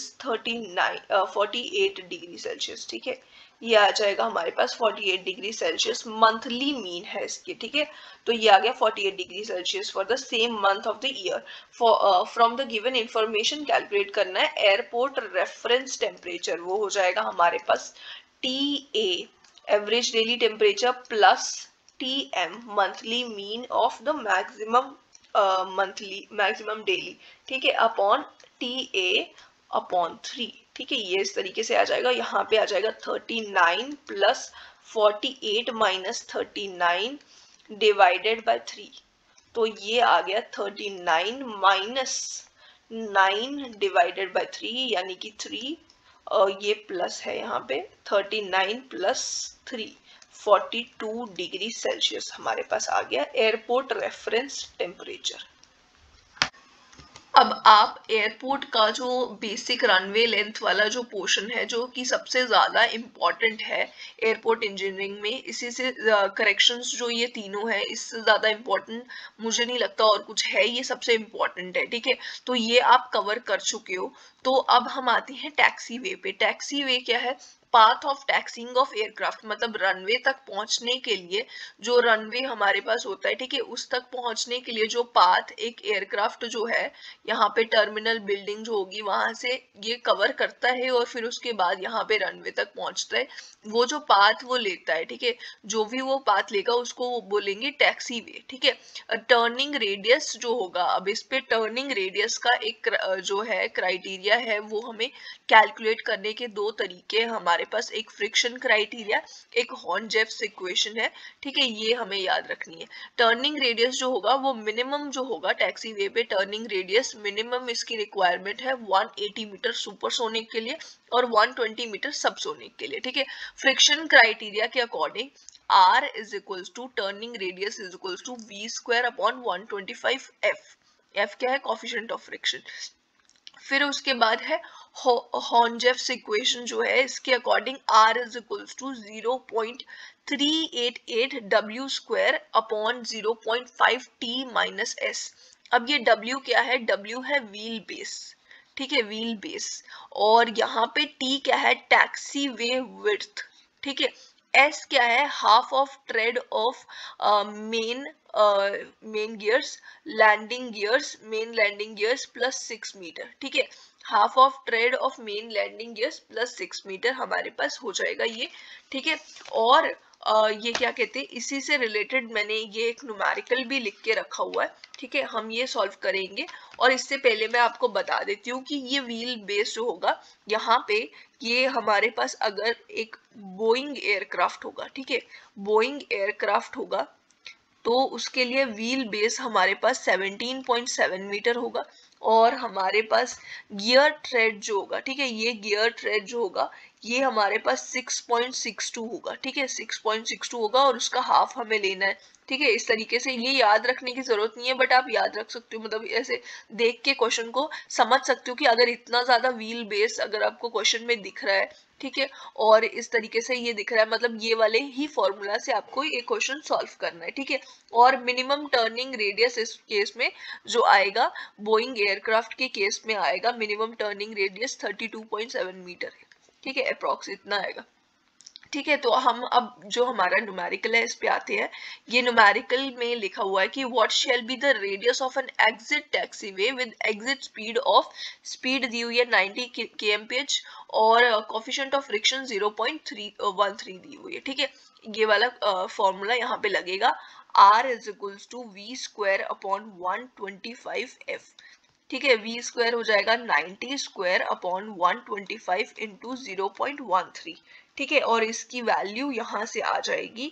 48 degree Celsius, ठीक है। ये आ जाएगा हमारे पास 48 डिग्री सेल्सियस, मंथली मीन है इसके, ठीक है। तो ये आ गया 48 degree Celsius for the same month of the year. From the given information calculate करना है एयरपोर्ट रेफरेंस टेम्परेचर, वो हो जाएगा हमारे पास TA average daily temperature plus TM monthly mean of the maximum daily, ठीक है, अपॉन TA अपॉन 3, ठीक है। ये इस तरीके से आ जाएगा, यहाँ पे आ जाएगा 39 प्लस 48 माइनस 39 डिवाइडेड बाय 3, तो ये आ गया 39 माइनस 9 डिवाइडेड बाय 3, यानी कि 3, और ये प्लस है यहाँ पे 39 प्लस 3, 42 डिग्री सेल्सियस हमारे पास आ गया एयरपोर्ट रेफरेंस टेम्परेचर। अब आप एयरपोर्ट का जो बेसिक रनवे लेंथ वाला जो पोर्शन है, जो कि सबसे ज़्यादा इम्पॉर्टेंट है एयरपोर्ट इंजीनियरिंग में, इसी से करेक्शंस जो ये तीनों है, इससे ज़्यादा इम्पॉर्टेंट मुझे नहीं लगता और कुछ है, ये सबसे इम्पॉर्टेंट है, ठीक है। तो ये आप कवर कर चुके हो। तो अब हम आते हैं टैक्सी वे पे। टैक्सी वे क्या है, path of taxiing of aircraft, मतलब रनवे तक पहुंचने के लिए जो रनवे हमारे पास होता है, ठीक है, उस तक पहुंचने के लिए जो पाथ एक एयरक्राफ्ट जो है यहाँ पे टर्मिनल बिल्डिंग जो होगी वहां से ये कवर करता है और फिर उसके बाद यहाँ पे रनवे तक पहुंचता है, वो जो पाथ वो लेता है, ठीक है, जो भी वो पाथ लेगा उसको वो बोलेंगे टैक्सी वे, ठीक है। टर्निंग रेडियस जो होगा, अब इस पे टर्निंग रेडियस का एक जो है क्राइटेरिया है, वो हमें कैलकुलेट करने के दो तरीके हमारे पास, एक फ्रिक्शन क्राइटेरिया, एक हॉर्न-जेफ्स इक्वेशन है, ठीक है, ये हमें याद रखनी है। टर्निंग रेडियस जो होगा वो मिनिमम जो होगा टैक्सी वे पे, टर्निंग रेडियस मिनिमम इसकी रिक्वायरमेंट है 180 मीटर सुपरसोनिक के लिए और 120 मीटर सबसोनिक के लिए, ठीक है। फ्रिक्शन क्राइटेरिया के according R is equals to turning radius is equals to v square upon 125 f। f क्या है? Coefficient of friction. फिर उसके बाद है हॉर्न-जेफ्स इक्वेशन जो है, इसके according R is equals to 0.388 w square upon 0.5 t minus s। अब ये W क्या है? W है व्हील बेस, ठीक है, व्हील बेस, और यहाँ पे T क्या है? टैक्सी वे विड्थ, ठीक है। S क्या है? Half of tread of main gears, landing gears, main landing gears plus 6 metre, ठीक है। Half of tread of main landing gears plus 6 metre हमारे पास हो जाएगा ये, ठीक है। और ये क्या कहते हैं, इसी से रिलेटेड मैंने ये एक न्यूमेरिकल भी लिख के रखा हुआ है, ठीक है, हम ये सॉल्व करेंगे। और इससे पहले मैं आपको बता देती हूँ कि ये व्हील बेस जो होगा यहाँ पे, ये हमारे पास अगर एक बोइंग एयरक्राफ्ट होगा, ठीक है, बोइंग एयरक्राफ्ट होगा, तो उसके लिए व्हील बेस हमारे पास 17.7 मीटर होगा, और हमारे पास गियर थ्रेड जो होगा, ठीक है, ये गियर थ्रेड जो होगा ये हमारे पास 6.62 होगा, ठीक है, 6.62 होगा, और उसका हाफ हमें लेना है, ठीक है। इस तरीके से ये याद रखने की जरूरत नहीं है, बट आप याद रख सकते हो, मतलब ऐसे देख के क्वेश्चन को समझ सकते हो कि अगर इतना ज्यादा व्हील बेस अगर आपको क्वेश्चन में दिख रहा है, ठीक है, और इस तरीके से ये दिख रहा है, मतलब ये वाले ही फॉर्मूला से आपको ये क्वेश्चन सॉल्व करना है, ठीक है। और मिनिमम टर्निंग रेडियस इस केस में जो आएगा, बोइंग एयरक्राफ्ट के केस में आएगा मिनिमम टर्निंग रेडियस 32.7 मीटर है, ठीक है, अप्रॉक्स इतना आएगा, ठीक है। तो हम अब जो हमारा न्यूमेरिकल है इस पे आते हैं। ये न्यूमेरिकल में लिखा हुआ है कि what shall be the radius of an exit taxiway with exit speed दी हुई है 90 kmph और कोफिशिएंट ऑफ फ्रिक्शन 0.313 दी हुई है, ठीक है। ये वाला फॉर्मूला यहाँ पे लगेगा, R is equals to v square upon 125f, ठीक है, v स्क्वायर हो जाएगा 90 स्क्वायर अपॉन 125 इंटू 0.13, ठीक है, और इसकी वैल्यू यहाँ से आ जाएगी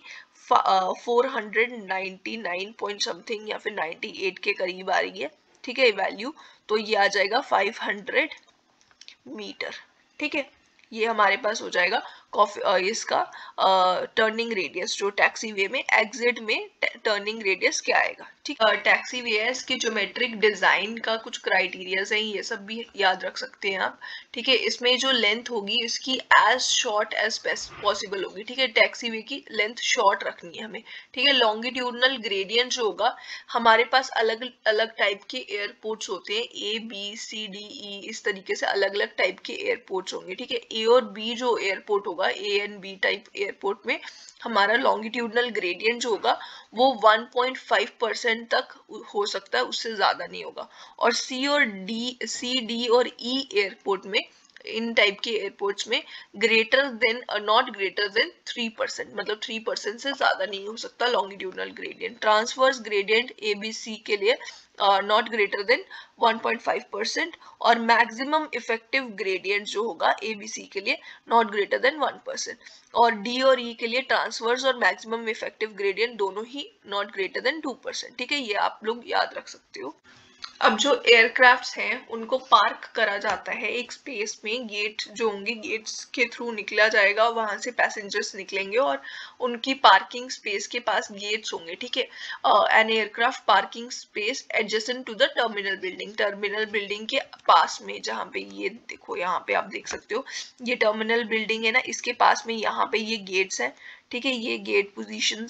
499 पॉइंट समथिंग या फिर 98 के करीब आ रही है, ठीक है, वैल्यू, तो ये आ जाएगा 500 मीटर, ठीक है। ये हमारे पास हो जाएगा इसका टर्निंग रेडियस, जो टैक्सी वे में एग्जिट में टर्निंग रेडियस क्या आएगा, ठीक है। टैक्सी वे है, इसकी ज्योमेट्रिक डिजाइन का कुछ क्राइटेरियाज है, ये सब भी याद रख सकते हैं आप, ठीक है। इसमें जो लेंथ होगी इसकी एज शॉर्ट एज पॉसिबल होगी, ठीक है, टैक्सी वे की लेंथ शॉर्ट रखनी है हमें, ठीक है। लॉन्गिट्यूडनल ग्रेडियंट जो होगा, हमारे पास अलग अलग टाइप के एयरपोर्ट्स होते हैं, A B C D E, इस तरीके से अलग अलग टाइप के एयरपोर्ट्स होंगे, ठीक है। A और B जो एयरपोर्ट होगा, A and B type airport में हमारा लॉन्गिट्यूडनल ग्रेडियंट जो होगा वो 1.5% तक हो सकता है, उससे ज्यादा नहीं होगा। और C D और E एयरपोर्ट में, इन टाइप के एयरपोर्ट्स में greater than not greater than 3%, मतलब 3% से ज्यादा नहीं हो सकता longitudinal gradient. Transverse gradient ABC के लिए नॉट ग्रेटर देन 1.5%, और मैक्सिमम इफेक्टिव ग्रेडियंट जो होगा ABC के लिए नॉट ग्रेटर देन 1%, और D और E के लिए ट्रांसवर्स और मैक्सिमम इफेक्टिव ग्रेडियंट दोनों ही नॉट ग्रेटर देन 2%, ठीक है, ये आप लोग याद रख सकते हो। अब जो एयरक्राफ्ट्स हैं उनको पार्क करा जाता है एक स्पेस में, गेट जो होंगे गेट्स के थ्रू निकला जाएगा, वहां से पैसेंजर्स निकलेंगे और उनकी पार्किंग स्पेस के पास गेट्स होंगे, ठीक है। An aircraft parking space adjacent to the terminal building, terminal building के पास में, जहाँ पे ये देखो यहाँ पे आप देख सकते हो ये टर्मिनल बिल्डिंग है ना, इसके पास में यहाँ पे ये गेट्स है, ठीक है, ये गेट पोजिशंस है,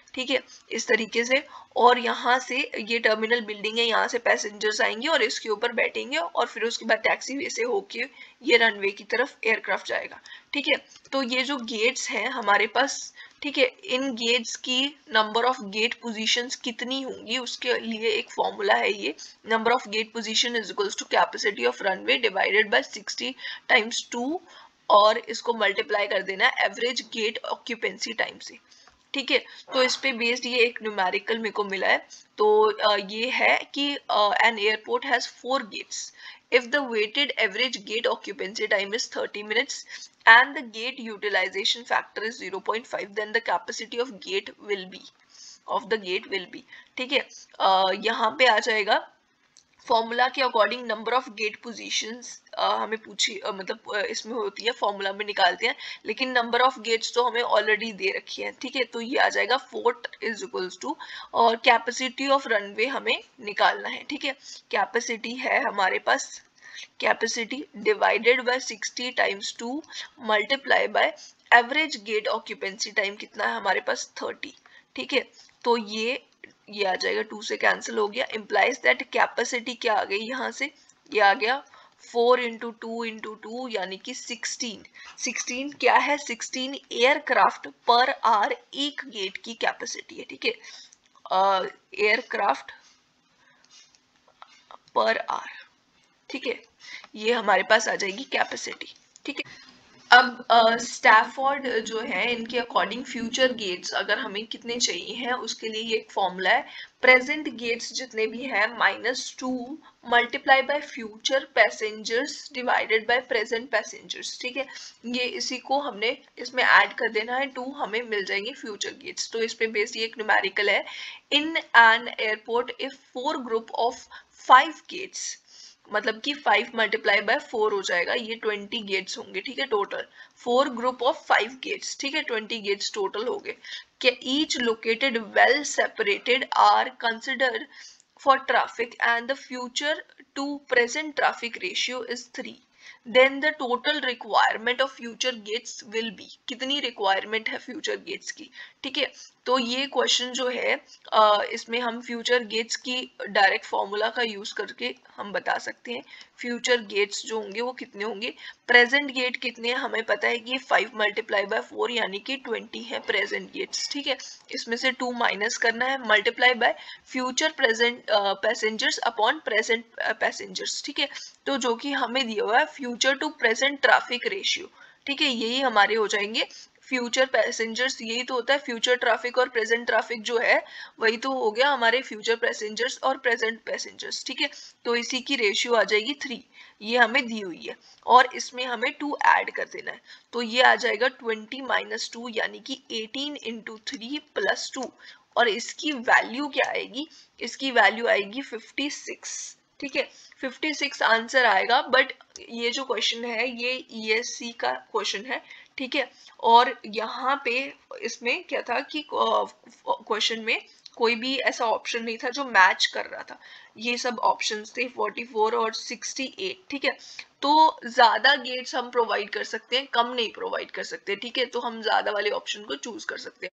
ठीक है, इस तरीके से। और यहाँ से ये टर्मिनल बिल्डिंग है, यहाँ से पैसेंजर्स आएंगे और इसके ऊपर बैठेंगे और फिर उसके बाद टैक्सी वे से होके ये रनवे की तरफ एयरक्राफ्ट जाएगा। ठीक है, तो ये जो गेट्स हैं हमारे पास, ठीक है, इन गेट्स की नंबर ऑफ गेट पोजीशंस कितनी होंगी उसके लिए एक फॉर्मूला है ये, number of gate position is equals to capacity of runway divided by 60 times 2, और इसको मल्टीप्लाई कर देना है एवरेज गेट ऑक्यूपेंसी टाइम से। ठीक है, तो इस पे बेस्ड ये एक न्यूमेरिकल मेरे को मिला है। तो ये है कि an airport has 4 gates if the weighted average gate occupancy time is 30 minutes and the gate utilization factor is 0.5, then the capacity of gate will be ठीक है, यहाँ पे आ जाएगा फॉर्मूला के according number of gate positions हमें पूछी मतलब इसमें होती है, फॉर्मूला में निकालते हैं, लेकिन नंबर ऑफ गेट्स तो हमें ऑलरेडी दे रखी है। ठीक है, तो ये आ जाएगा 4 इज इक्वल्स टू, और कैपेसिटी ऑफ रनवे हमें निकालना है। ठीक है, कैपेसिटी है हमारे पास, capacity divided by 60 times 2 multiply by average gate occupancy time कितना है हमारे पास 30। ठीक है, तो ये आ जाएगा, 2 से कैंसिल हो गया, इम्प्लाइज दैट कैपेसिटी क्या आ गई यहाँ से, ये आ गया 4 इंटू 2 यानी कि 16 क्या है, 16 एयरक्राफ्ट पर आवर एक गेट की कैपेसिटी है। ठीक है, एयरक्राफ्ट पर आवर। ठीक है, ये हमारे पास आ जाएगी कैपेसिटी। ठीक है, अब स्टैफोर्ड जो है इनके अकॉर्डिंग फ्यूचर गेट्स अगर हमें कितने चाहिए हैं उसके लिए ये एक फॉर्मूला है, प्रेजेंट गेट्स जितने भी हैं -2 multiply by future passengers divided by present passengers. ठीक है, ये इसी को हमने इसमें ऐड कर देना है, 2 हमें मिल जाएंगे फ्यूचर गेट्स। तो इस पे बेस्ड ये एक न्यूमेरिकल है, in an airport if 4 group of 5 gates, मतलब कि 5 मल्टीप्लाई बाय 4 हो जाएगा, ये 20 गेट्स होंगे। ठीक है, टोटल 4 ग्रुप ऑफ 5 गेट्स। ठीक है, 20 गेट्स टोटल हो गए, कि each located well separated are considered for traffic and the future to present traffic ratio is 3, then the total requirement of future gates will be, कितनी रिक्वायरमेंट है फ्यूचर गेट्स की। ठीक है, तो ये क्वेश्चन जो है इसमें हम फ्यूचर गेट्स की डायरेक्ट फॉर्मूला का यूज करके हम बता सकते हैं फ्यूचर गेट्स जो होंगे वो कितने होंगे। प्रेजेंट गेट कितने हैं हमें पता है कि 5 मल्टीप्लाई बाय 4 यानी कि 20 है प्रेजेंट गेट्स। ठीक है, इसमें से 2 माइनस करना है, multiply by future present passengers upon present passengers. ठीक है, तो जो कि हमें दिया हुआ है future to present traffic ratio. ठीक है, यही हमारे हो जाएंगे फ्यूचर पैसेंजर्स, यही तो होता है फ्यूचर ट्रैफिक और प्रेजेंट ट्रैफिक जो है वही तो हो गया हमारे फ्यूचर पैसेंजर्स और प्रेजेंट पैसेंजर्स। ठीक है, तो इसी की रेशियो आ जाएगी 3, ये हमें दी हुई है, और इसमें हमें 2 ऐड कर देना है, तो ये आ जाएगा 20 - 2 यानी कि 18 × 3 + 2, और इसकी वैल्यू क्या आएगी, इसकी वैल्यू आएगी 56। ठीक है, 56 आंसर आएगा, बट ये जो क्वेश्चन है ये ESC का क्वेश्चन है। ठीक है, और यहाँ पे इसमें क्या था कि क्वेश्चन में कोई भी ऐसा ऑप्शन नहीं था जो मैच कर रहा था, ये सब ऑप्शंस थे 44 और 68। ठीक है, तो ज्यादा गेट्स हम प्रोवाइड कर सकते हैं, कम नहीं प्रोवाइड कर सकते। ठीक है, तो हम ज्यादा वाले ऑप्शन को चूज कर सकते हैं।